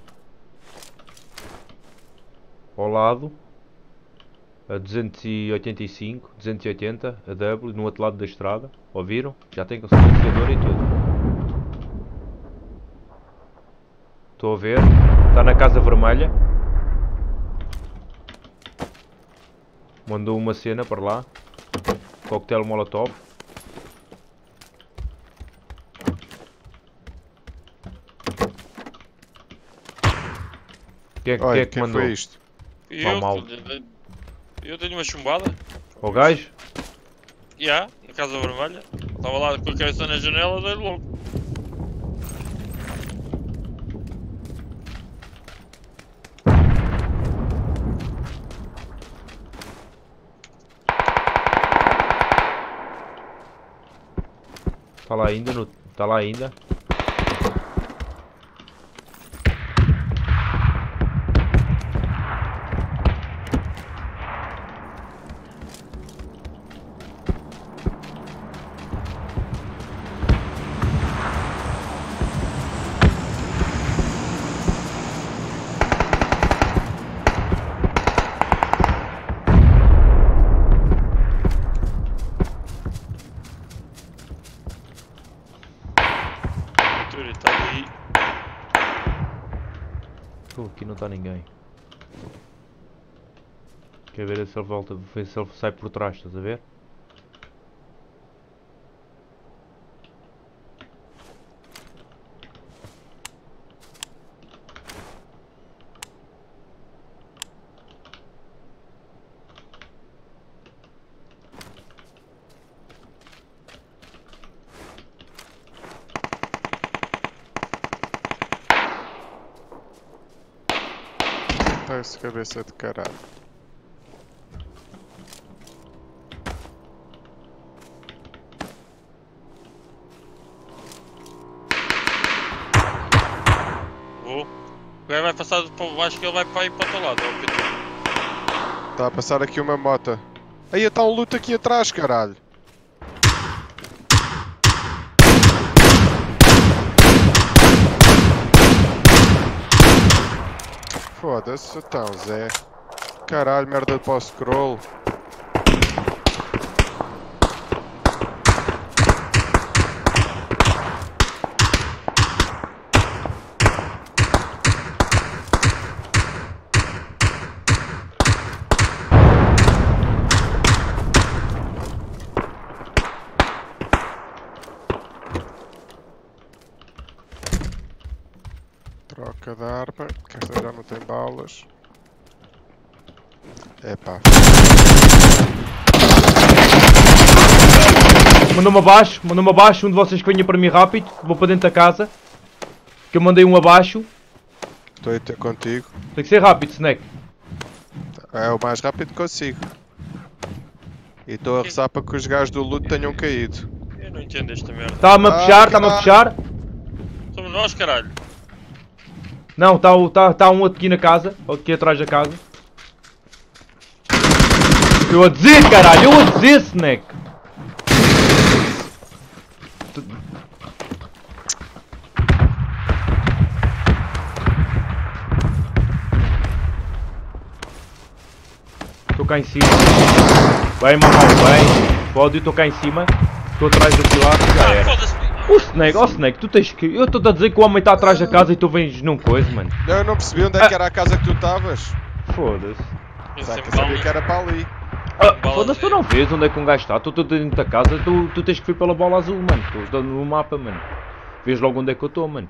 S2: Ao lado. A duzentos e oitenta e cinco, duzentos e oitenta, a W, no outro lado da estrada. Ouviram? Já tem com silenciador e tudo. Estou a ver. Está na casa vermelha. Mandou uma cena para lá. Coquetel Molotov. Quem é, quem
S4: Olha,
S2: é que
S4: quem
S2: mandou?
S4: foi isto?
S1: E
S2: Mal,
S1: eu,
S2: mal.
S1: que- eu tenho uma chumbada.
S2: O gajo?
S1: Já, na Casa Vermelha. Estava lá com a cabeça na janela, dei logo.
S2: Está lá ainda? No... Está lá ainda?
S1: Arthur, está ali.
S2: Pô, aqui não está ninguém. Quer ver se ele volta, ver se ele sai por trás, estás a ver?
S4: Tá essa cabeça de caralho.
S1: Vou. O gajo vai passar para. Acho que ele vai para ir para o teu lado, ó, Pedro.
S4: Está a passar aqui uma moto. Aí está um luto aqui atrás, caralho. Foda-se, então, Zé. Caralho, merda de pós-scroll. Troca de arma, que esta já não tem balas. Epá,
S2: Mandou-me abaixo, mandou-me abaixo, um de vocês que venha para mim rápido, vou para dentro da casa. Que eu mandei um abaixo.
S4: estou a ter contigo.
S2: Tem que ser rápido, Snack.
S4: É o mais rápido que consigo. E estou a rezar para que os gajos do loot tenham caído.
S1: Eu não entendo esta merda.
S2: Está-me a
S4: Ah,
S2: puxar, está-me a
S4: caralho.
S2: puxar.
S1: Somos nós, caralho.
S2: Não, está tá, tá um outro aqui na casa, outro aqui atrás da casa. Eu a dizer, caralho, eu a dizer, Snack. Estou cá em cima. Bem, mamão, bem. Pode, eu estou cá em cima. Estou atrás do pilar, já
S1: Ah,
S2: era.
S1: foda-se.
S2: O Snake, ó Snake, tu tens que... Eu estou a dizer que o homem está atrás da casa e tu vens num coisa, mano.
S4: Não, eu não percebi onde é que era a casa que tu estavas.
S2: Foda-se.
S1: Eu
S4: Será que
S1: sempre
S4: eu sabia
S1: falo-
S4: que era para ali?
S2: Ah,
S1: Bola
S2: foda-se, tu
S1: de-
S2: não vês onde é que um gajo está. Tu estou dentro da casa, tu, tu tens que ir pela bola azul, mano. Estou no mapa, mano. Vês logo onde é que eu estou, mano.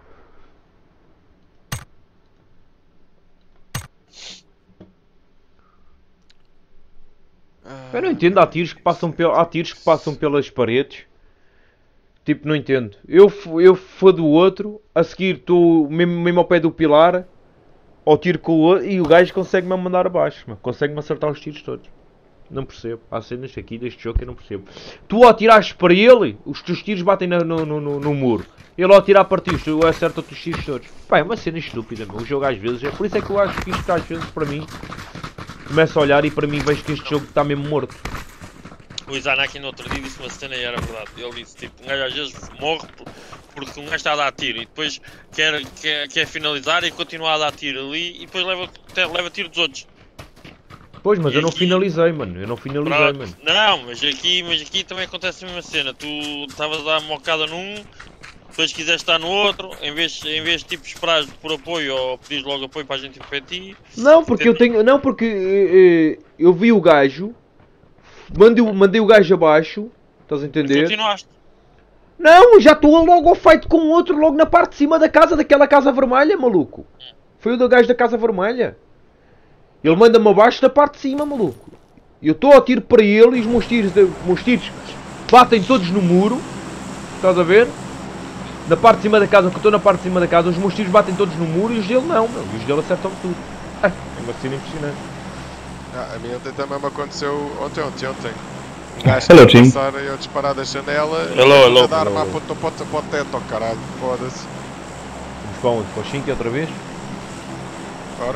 S2: Eu não entendo, há tiros que passam, pel... há tiros que passam pelas paredes. Tipo, não entendo. Eu, fu- eu fui do outro, a seguir estou mesmo, mesmo ao pé do pilar, ao tiro com o outro, e o gajo consegue-me mandar abaixo, mano. Consegue-me acertar os tiros todos. Não percebo. Há cenas aqui deste jogo que eu não percebo. Tu ao atirares para ele, os teus tiros batem no, no, no, no muro. Ele ao atirar para ti, tu acerta os tiros todos. Pá, é uma cena estúpida, meu. O jogo às vezes é. Por isso é que eu acho que isto às vezes para mim começo a olhar e para mim vejo que este jogo está mesmo morto.
S1: O Izanaki no outro dia disse uma cena e era verdade. Ele disse tipo, um gajo às vezes morre por, porque um gajo está a dar tiro e depois quer, quer, quer finalizar e continua a dar tiro ali e depois leva, leva tiro dos outros.
S2: Pois, mas
S1: E
S2: eu não
S1: aqui-
S2: finalizei, mano. Eu não finalizei,
S1: Pronto.
S2: mano.
S1: Não, mas aqui, mas aqui também acontece a mesma cena. Tu estavas a dar mocada num, depois quiseste estar no outro, em vez, em vez de tipo esperares por apoio ou pedires logo apoio para a gente ir para ti.
S2: Não, porque eu tenho. Não, porque eh, eh, eu vi o gajo, mandei, o- mandei o gajo abaixo, estás a entender?
S1: Continuaste.
S2: Não, já estou logo ao fight com o outro, logo na parte de cima da casa, daquela casa vermelha, maluco. Foi o do gajo da casa vermelha. Ele manda-me abaixo da parte de cima, maluco. Eu estou a tiro para ele e os meus tiros, de- os meus tiros batem todos no muro. Estás a ver? Na parte de cima da casa, que eu estou na parte de cima da casa, os meus tiros batem todos no muro e os dele não, meu. E os dele acertam-me tudo. Ai, é uma cena impressionante.
S4: Ah, a mim ontem também me aconteceu, ontem, ontem, ontem. Um gajo
S6: Hello,
S4: que ia
S6: team.
S4: passar e eu disparar da janela
S1: Hello,
S4: e
S1: hello.
S4: a dar uma
S2: Hello.
S4: para, para, para o teto, oh, caralho, foda-se.
S2: Vamos para onde? Para o cinco outra vez?
S4: Ora,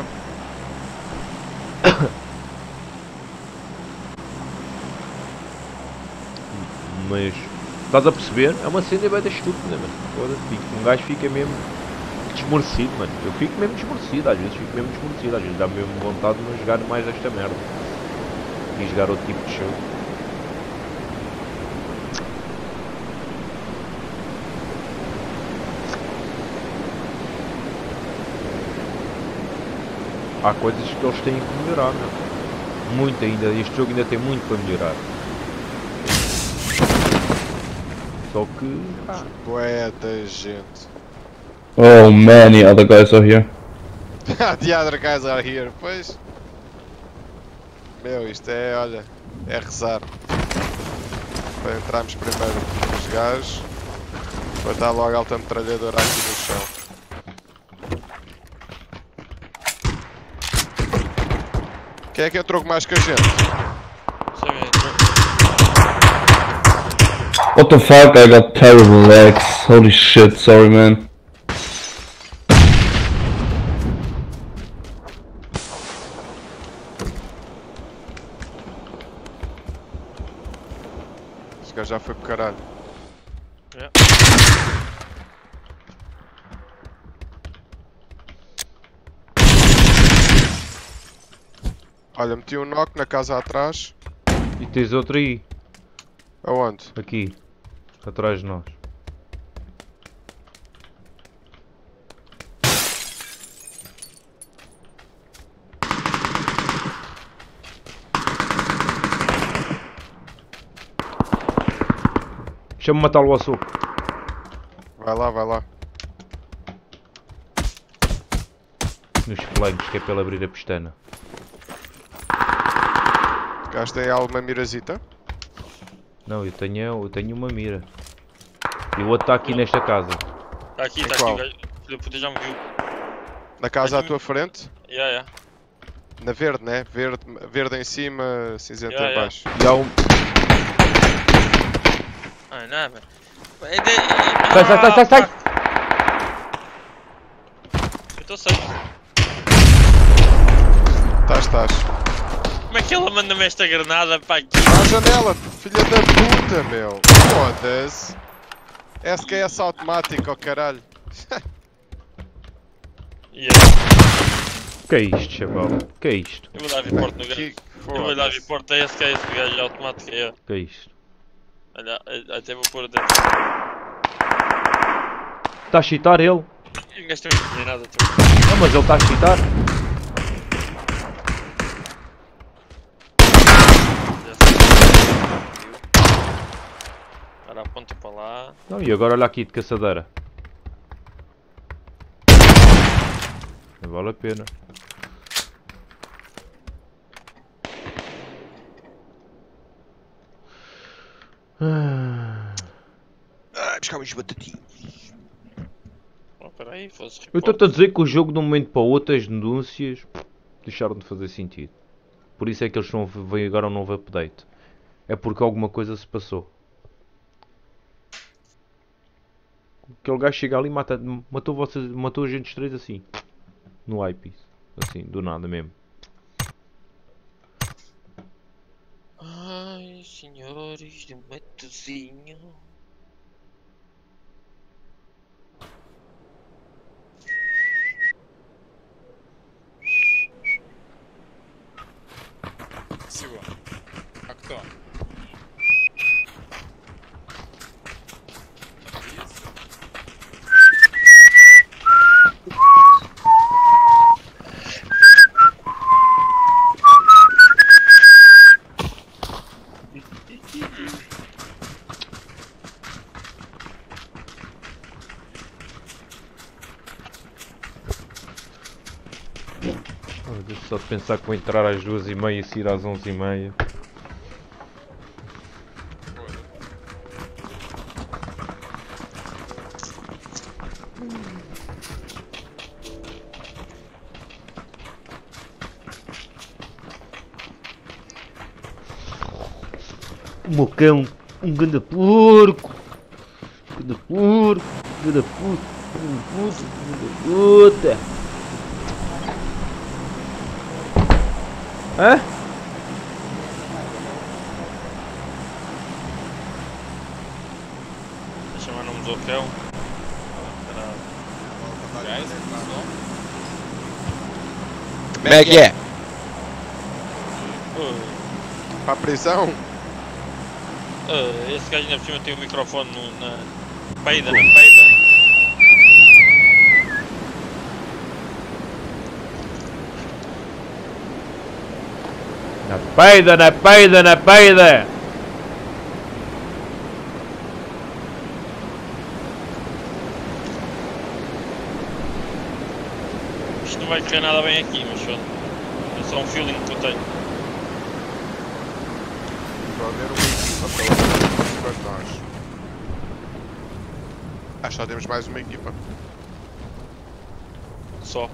S2: Mas, estás a perceber? É uma cena bem estúpida, mano. Foda-se, fico- um gajo fica mesmo desmorecido, mano. Eu fico mesmo desmorecido, às vezes fico mesmo desmorecido. Às vezes dá-me mesmo vontade de não jogar mais esta merda. E jogar outro tipo de jogo. Há coisas que eles têm que melhorar, meu. Muito ainda. Este jogo ainda tem muito para melhorar. Só que, pá,
S4: bué da gente.
S6: Oh man, the other guys are here.
S4: The other guys are here, pois. Meu, isto é, olha, é rezar. Para entrarmos primeiro nos gajos, para dar logo alta metralhadora aqui no chão. Quem é que entrou com mais que a gente?
S1: Sabe,
S6: What the fuck? I got terrible legs. Holy shit, sorry man.
S4: Este gajo já foi pro caralho.
S1: Yeah.
S4: Olha, meti um knock na casa atrás.
S2: e tens outro aí,
S4: Aonde?
S2: aqui, atrás de nós. Deixa-me matá-lo ao soco.
S4: Vai lá, vai lá.
S2: Nos flancos, que é para ele abrir a pestana.
S4: O gajo tem alguma mirazita?
S2: Não, eu tenho, eu tenho uma mira. E o outro está aqui nesta casa.
S1: Está aqui,
S4: Em
S1: está aqui
S4: qual?
S1: o gajo. Filho da puta já me viu.
S4: Na casa à
S1: Aqui.
S4: tua frente?
S1: Yeah, yeah.
S4: Na verde, né? Verde, verde em cima, cinzento
S1: Yeah,
S4: em
S1: yeah.
S4: baixo.
S2: E há um...
S1: Ai, não, velho. É de- é-
S2: Sai, sai, sai, sai, sai!
S1: Eu estou safe.
S4: Estás, estás.
S1: Como é que ela manda-me esta granada para aqui?
S4: À janela, filha da puta, meu. Foda-se. S K S automático, oh caralho.
S1: Yeah.
S2: Que é isto, chaval? Que é isto?
S1: Eu vou dar report no gajo.
S4: Que
S1: Eu vou dar
S4: foda-se.
S1: report a esse que é esse gajo automático. É.
S2: Que é isto?
S1: Olha, até vou pôr dentro.
S2: Está a chitar ele?
S1: O gajo também não tem nada. Também.
S2: Não, mas ele está a chitar.
S1: Agora aponta para lá.
S2: Não, e agora olha aqui de caçadeira. Não vale a pena. Ah,
S4: Ai, buscar umas batatinhas.
S1: Oh, peraí, fosse
S2: eu estou-te a dizer que o jogo de um momento para o outro, as denúncias pff, deixaram de fazer sentido. Por isso é que eles estão, veio agora um novo update. É porque alguma coisa se passou. Aquele gajo chega ali e mata, matou, vocês, matou a gente três assim. No I P. Assim, do nada mesmo.
S1: Ai, senhores do Matozinho.
S7: Всего. А кто?
S2: Oh, deixa só de pensar que vou entrar às duas e meia e sair às onze e meia. O meu cão, um grande porco. Grande porco, grande puto, grande puto, grande puta. Hã?
S1: Deixa eu mandar um zoquel.
S7: Guys,
S4: Como é que é?
S1: Oh,
S4: Para a prisão?
S1: oh, esse gajo ainda por cima tem o microfone no, na peida, na peida.
S2: Na peida, na peida, na peida!
S1: Isto não vai correr nada bem aqui, mas pronto. É só um feeling que eu tenho.
S4: Vai haver uma equipa pelo menos para nós. Ah, só temos mais uma equipa.
S1: Só.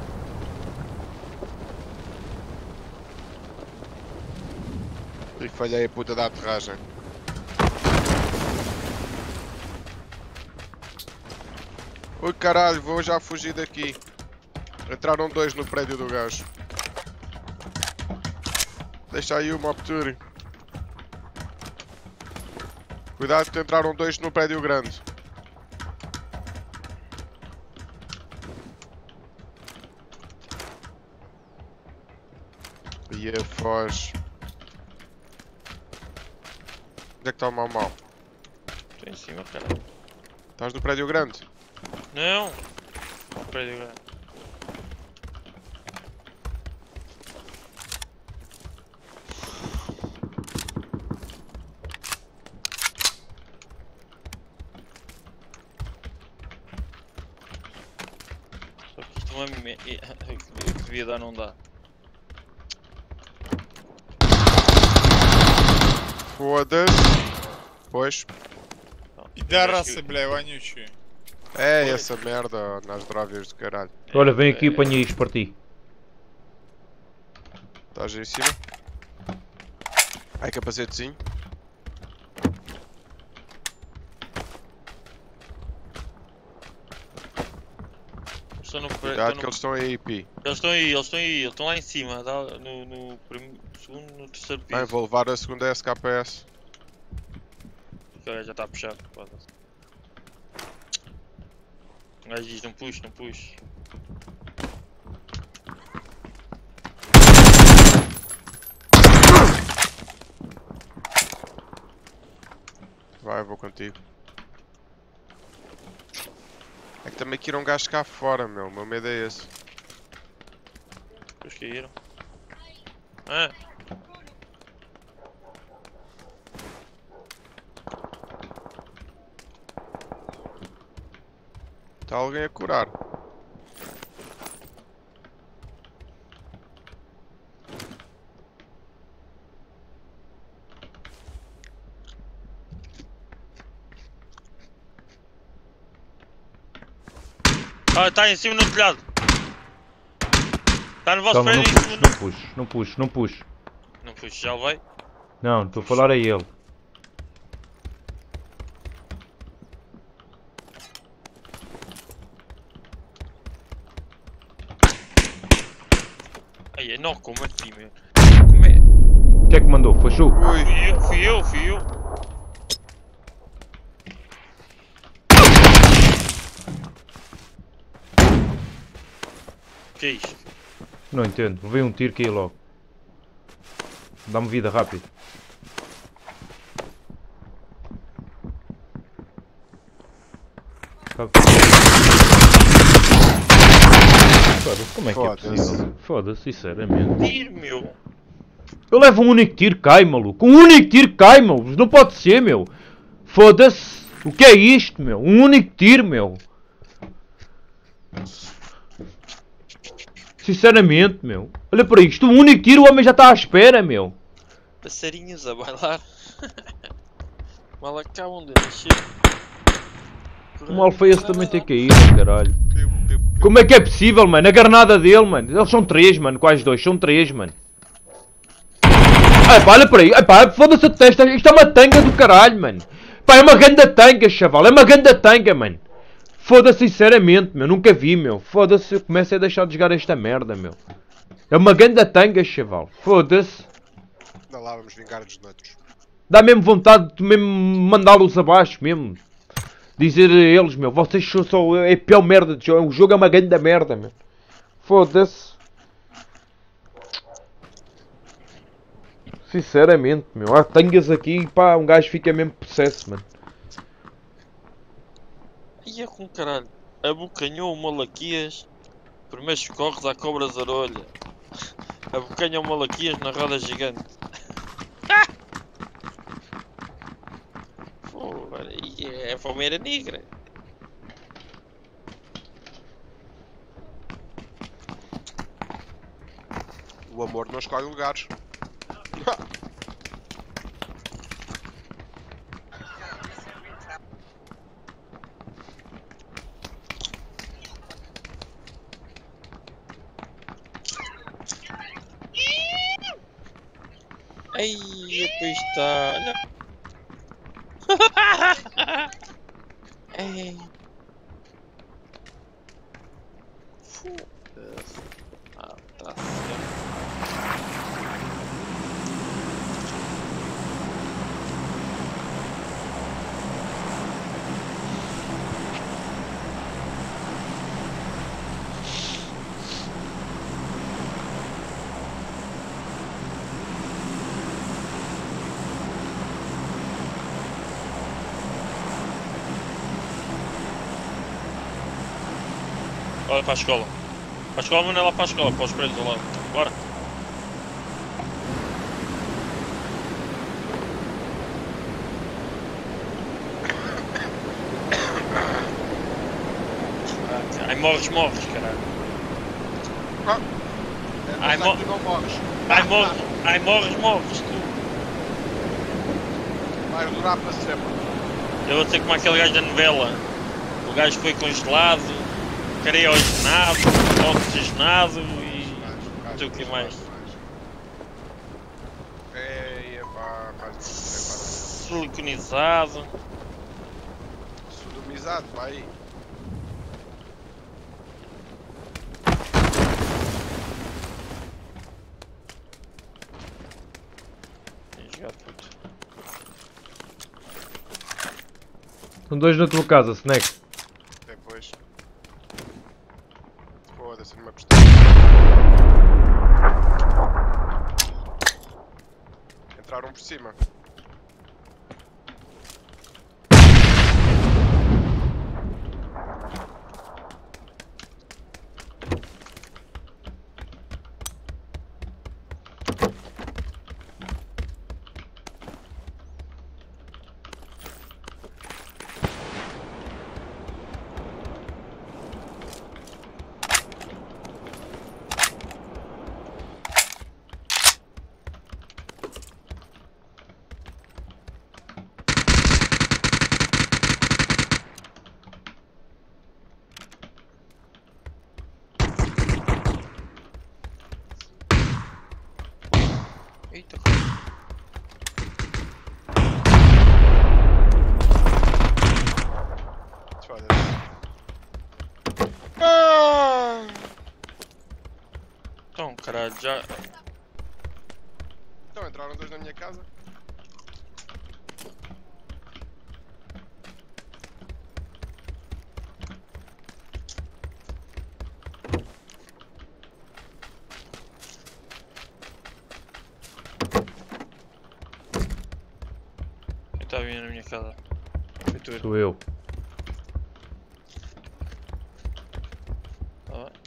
S4: E falhei a puta da aterragem. Ui caralho, vou já fugir daqui. Entraram dois no prédio do gajo. Deixa aí o Mopture. Cuidado que entraram dois no prédio grande. E a foz. Onde é que está o mau mau?
S1: Estou em cima, caralho.
S4: Estás no prédio grande?
S1: Não! Não prédio grande. Só que isto não é me... O que devia dar não dá.
S4: Foda-se. Pois.
S7: Пидорасы, бля, вонючие.
S4: É essa merda nas drogas do caralho.
S2: Olha, vem aqui e apanhei isto para ti.
S4: Estás aí em cima? Ai, capacetezinho.
S1: Estão no
S4: Cuidado que
S1: no...
S4: eles estão aí, Pi.
S1: Eles estão aí, eles estão aí, eles estão lá em cima, tá? no, no prim... segundo, no terceiro piso.
S4: Bem, vou levar a segunda S K S.
S1: Agora já está a puxar, foda-se. O gajo diz não push, não push.
S4: Vai, vou contigo. É que também quero um gajo cá fora, meu. O meu medo é esse.
S1: Depois caíram. Ah!
S4: Está alguém a curar.
S1: Ah, está em cima no telhado. Está no vosso
S2: Calma,
S1: pé
S2: não
S1: aí.
S2: puxo, não puxo, não puxo, não puxo.
S1: Não puxo, já vai.
S2: Não, estou a falar a ele.
S1: Ai, não, como aqui, meu. Como é?
S2: O que é que mandou? Foi chu?
S4: Ui,
S1: Fui eu, fui eu, fui eu. Que é isto?
S2: Não entendo. Levei um tiro que ia logo. Dá-me vida rápido. Foda-se, como é que é
S4: Foda-se.
S2: possível? Foda-se, sinceramente.
S1: Tiro, meu.
S2: Eu levo um único tiro, cai, maluco. Um único tiro, cai, maluco. Não pode ser, meu. Foda-se. O que é isto, meu? Um único tiro, meu. Sinceramente, meu. Olha para isto. Um único tiro, o homem já está à espera, meu.
S1: Passarinhos a bailar. Mal acabam de nascer.
S2: O mal foi esse também ter caído, caralho.
S4: piu, piu, piu.
S2: Como é que é possível, mano? A granada dele, mano. Eles são três, mano. Quase dois. São três, mano. Ai pá, olha para aí. Ai pá, foda-se a testa. Isto é uma tanga do caralho, mano. Pá, é uma ganda tanga, chaval. É uma ganda tanga, mano. Foda-se sinceramente, meu. Nunca vi, meu. Foda-se. Eu começo a deixar de jogar esta merda, meu. É uma ganda tanga, chaval. Foda-se.
S4: Não lá, vamos vingar dos neutros.
S2: Dá mesmo vontade de mesmo mandá-los abaixo, mesmo. Dizer a eles, meu. Vocês são só... É a pior merda de jogo. O jogo é uma ganda merda, meu. Foda-se. Sinceramente, meu. Há tangas aqui e pá, um gajo fica mesmo possesso, mano.
S1: Ia com caralho. Abocanhou o Malaquias. Primeiros corres à cobra zarolha. Abocanha o Malaquias na roda gigante. Pô, é Palmeira Negra.
S4: O amor não escolhe lugares.
S1: Ai, depois está. Olha. Ai. Foda-se. Ah, tá certo. Olha para a escola. Para a escola, mas não é lá para a escola, para os prédios ao lado. Bora. Ai, morres, morres, caralho. Ai,
S4: Mas
S1: mo-
S4: tu não morres.
S1: Ai, morres, ai, morres, morres, tu.
S4: Vai durar para sempre.
S1: Eu vou ser como aquele gajo da novela. O gajo foi congelado, criogenado, oxigenado e não sei o que mais.
S4: Ei, epá, mais um
S1: Siliconizado.
S4: sodomizado, vai.
S1: Tem que jogar puto.
S2: São dois na tua casa, Snack.
S4: Depois. Foda-se, numa pistola. Entraram por cima.
S1: Eita, cara.
S4: Ah!
S1: Então, caralho, já.
S4: Então entraram dois na minha casa.
S1: Quem está vindo na minha casa? Foi tu.
S2: Sou eu.
S1: Tá bem.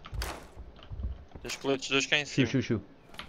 S1: Os coletes dois cá em
S2: Xiu,
S1: cima.
S2: xiu, xiu.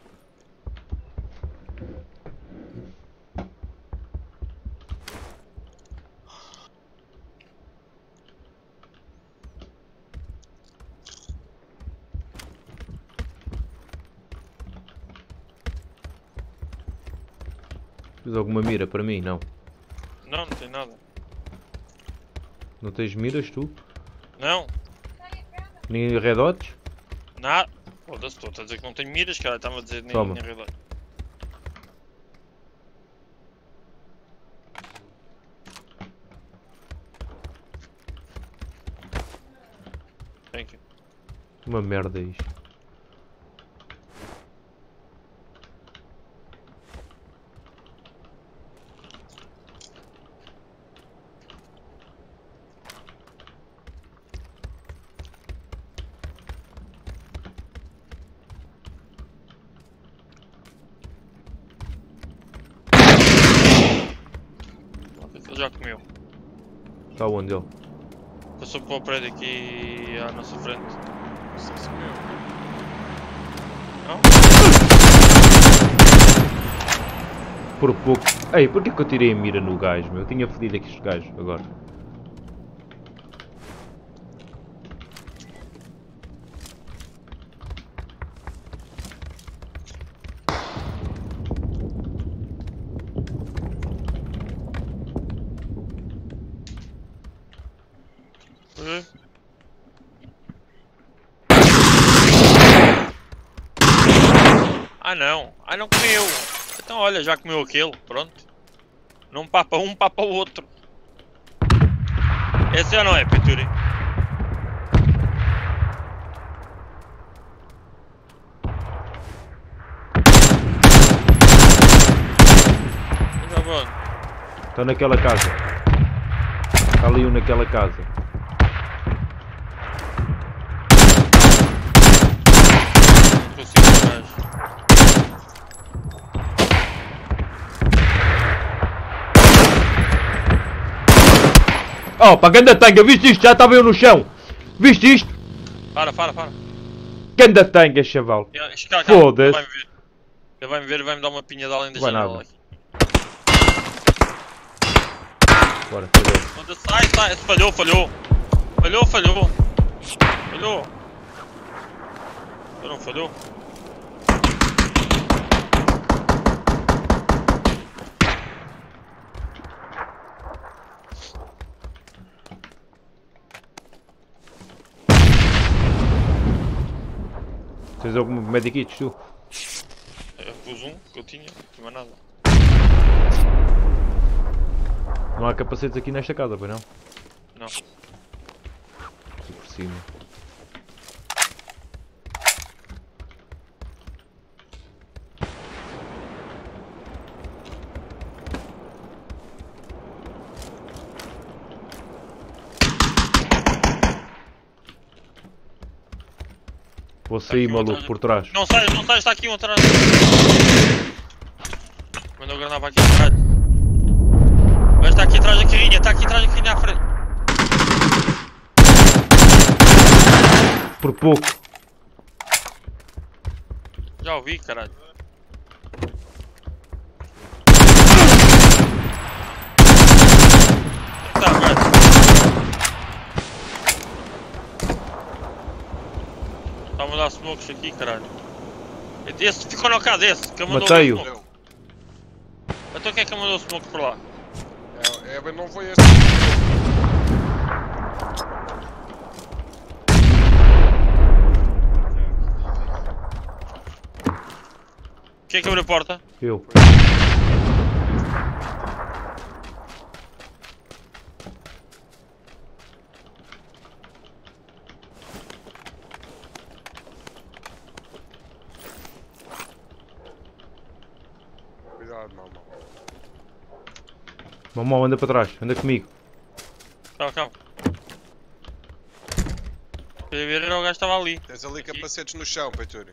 S2: Tens alguma mira para mim? Não.
S1: Não, não tem nada.
S2: Não tens miras tu?
S1: Não,
S2: Nem red dots?
S1: nada. Foda-se, estou a dizer que não tenho miras, cara. Estava a dizer nem
S2: Toma.
S1: nem redor. Thank you.
S2: Uma merda isto.
S1: Ele já comeu.
S2: Está onde ele?
S1: Passou para o prédio aqui à nossa frente.
S4: Não sei se comeu.
S1: Não?
S2: Por pouco. Ei, porquê que eu tirei a mira no gajo, meu? Eu tinha fodido aqui este gajo agora.
S1: Foi? Ah não, ah não comeu. Então olha, já comeu aquele, pronto. Não papa um, papa o outro. Esse já não é, Peturi. Tá bom.
S2: Está naquela casa. Está ali um naquela casa.
S1: Não consigo mais.
S2: Oh, pá, ganda tanga, viste isto? Já estava eu no chão. Viste isto?
S1: Para, para, para.
S2: Ganda tanga, chaval.
S1: Este cara, cara,
S2: Foda-se.
S1: ele vai-me ver. Ele vai-me ver e vai-me dar uma pinhada ainda
S2: Vai
S1: janela
S2: nada.
S1: aqui.
S2: Bora, cadê?
S1: Onde sai, sai. Falhou, falhou. Falhou, falhou. Falhou. Não falhou.
S2: Tens algum medikits tu?
S1: Eu pus um que eu tinha, não tinha mais nada.
S2: Não há capacetes aqui nesta casa, pois não?
S1: Não.
S2: Aqui por cima. Vou sair,
S1: aqui um
S2: maluco,
S1: atrás.
S2: por trás.
S1: Não sai, não sai, está aqui um atrás. Mandou granada para aqui atrás. Mas está aqui atrás da carrinha, está aqui atrás da carrinha à frente.
S2: Por pouco.
S1: Já ouvi, caralho. Tá, velho. Está a mandar smokes aqui, caralho. Esse ficou no casa, esse que mandou
S2: Matei-o.
S1: o smoke. Então quem é que mandou o smoke por lá?
S4: É, é, não foi este.
S1: Quem é que abriu a porta?
S2: Eu.
S4: Cuidado, mamão.
S2: Mamão, anda para trás, anda comigo.
S1: Calma, calma. Queria ver, era o gajo que estava ali.
S4: Tens ali capacetes no chão, Peituri.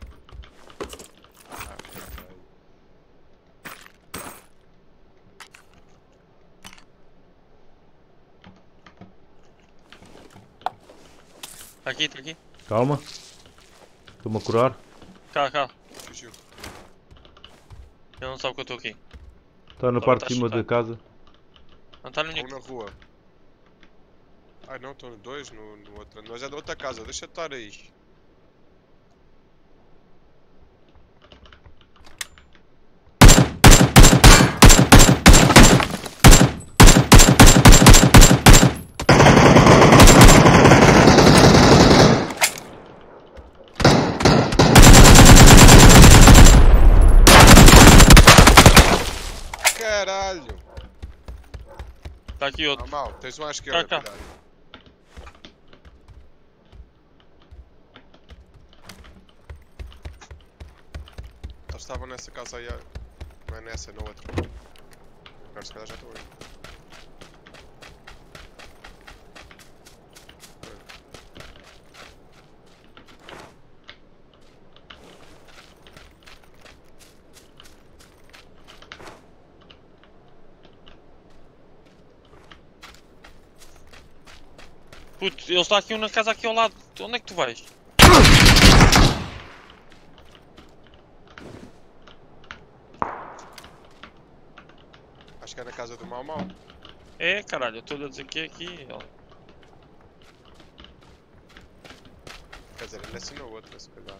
S1: Tá aqui, tá aqui.
S2: Calma. Estou-me a curar.
S1: Calma, calma.
S4: Fugiu.
S1: Ele não sabe que eu estou aqui.
S2: Está na
S1: Tá,
S2: parte
S1: tá
S2: de cima da
S1: chutado.
S2: casa.
S1: Não está no
S4: Um
S1: minha.
S4: na rua. Ai não, estão dois no, no outro. Nós é da outra casa, deixa de estar aí. Caralho!
S1: Está aqui outro.
S4: Normal, tens um à esquerda,
S1: Cá, cá.
S4: cuidado. Eles estavam nessa casa aí, não é nessa, é na outra. Agora se calhar já estou aí.
S1: Putz, ele está aqui um na casa aqui ao lado. Onde é que tu vais?
S4: Acho que é na casa do Mau Mau.
S1: É, caralho, eu estou a dizer que é aqui. ó.
S4: Quer dizer, é nessa e na outra, se calhar.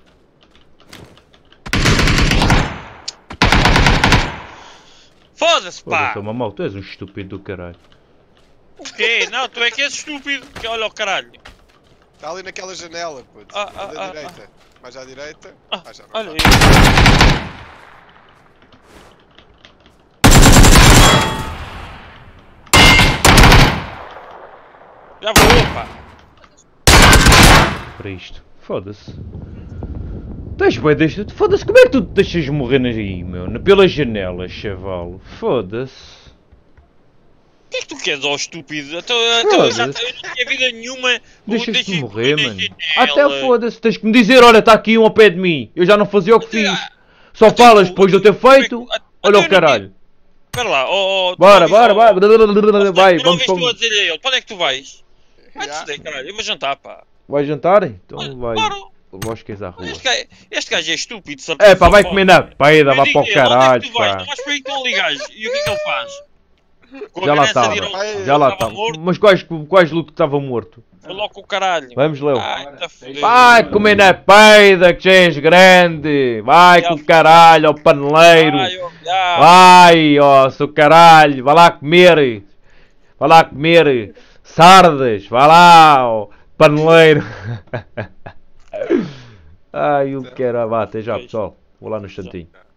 S1: Foda-se, pá!
S2: Foda-se, mamão, tu és um estúpido do caralho.
S1: O quê? Não, tu é que és estúpido. Que olha o caralho.
S4: Está ali naquela janela, putz.
S1: Ah, ah,
S4: Ali à
S1: ah,
S4: direita. Mais à direita.
S1: Ah,
S4: Ah, já não
S1: olha
S4: está.
S1: aí. Já vou, pá.
S2: Para isto. Foda-se. Tens bem, deixa. Foda-se, como é que tu te deixas morrer aí, meu? Na- Pela janela, chaval. Foda-se.
S1: O que é que tu queres, ó estúpido? Então, então, eu já
S2: Foda-se.
S1: eu não tinha vida nenhuma.
S2: Deixas-te
S1: Deixei-
S2: morrer,
S1: deixei
S2: mano.
S1: nela.
S2: Até foda-se, tens que me dizer, olha, está aqui um ao pé de mim. Eu já não fazia o que fiz. Só
S1: Então,
S2: falas
S1: tu-
S2: depois de eu ter feito.
S1: Então,
S2: Olha
S1: eu
S2: o
S1: não
S2: caralho.
S1: Espera lá, ó. ó, tu
S2: Bora,
S1: não
S2: bora,
S1: avisou-
S2: bora. Vai,
S1: Tu não
S2: vamos
S1: ouviste eu a
S2: para.
S1: dizer a ele, para onde é que tu vais? Vai
S4: Já.
S1: te cara, eu vou jantar, pá.
S2: Vai jantar? Então vai.
S1: Claro.
S2: Lógicas à rua.
S1: Este gajo, este gajo é estúpido, certeza.
S2: É pá, vai
S1: só
S2: comer
S1: pode.
S2: na peida,
S1: Eu
S2: vá
S1: digo
S2: para o
S1: a ele, onde é
S2: caralho,
S1: que tu vais?
S2: pá.
S1: Não vais para aí que não ligas. E o que é que ele faz? Com a
S2: Já lá
S1: criança
S2: estava,
S1: de ir ao-
S4: Vai,
S2: já lá
S1: estava
S2: estava.
S1: morto,
S2: Mas quais, quais luto que estava morto?
S1: foi logo com o caralho.
S2: Vamos, Leo.
S1: Ai, tá fudido.
S2: Vai comer na peida, que já és grande. Vai
S1: Já
S2: com o
S1: foi.
S2: caralho, ao paneleiro.
S1: Ai, ó, já.
S2: Vai, ó, seu caralho. Vai lá comer. Vai lá comer sardas. Vai lá, ó, paneleiro. Ai, o que era. Vá, até já, pessoal. Vou lá no instantinho.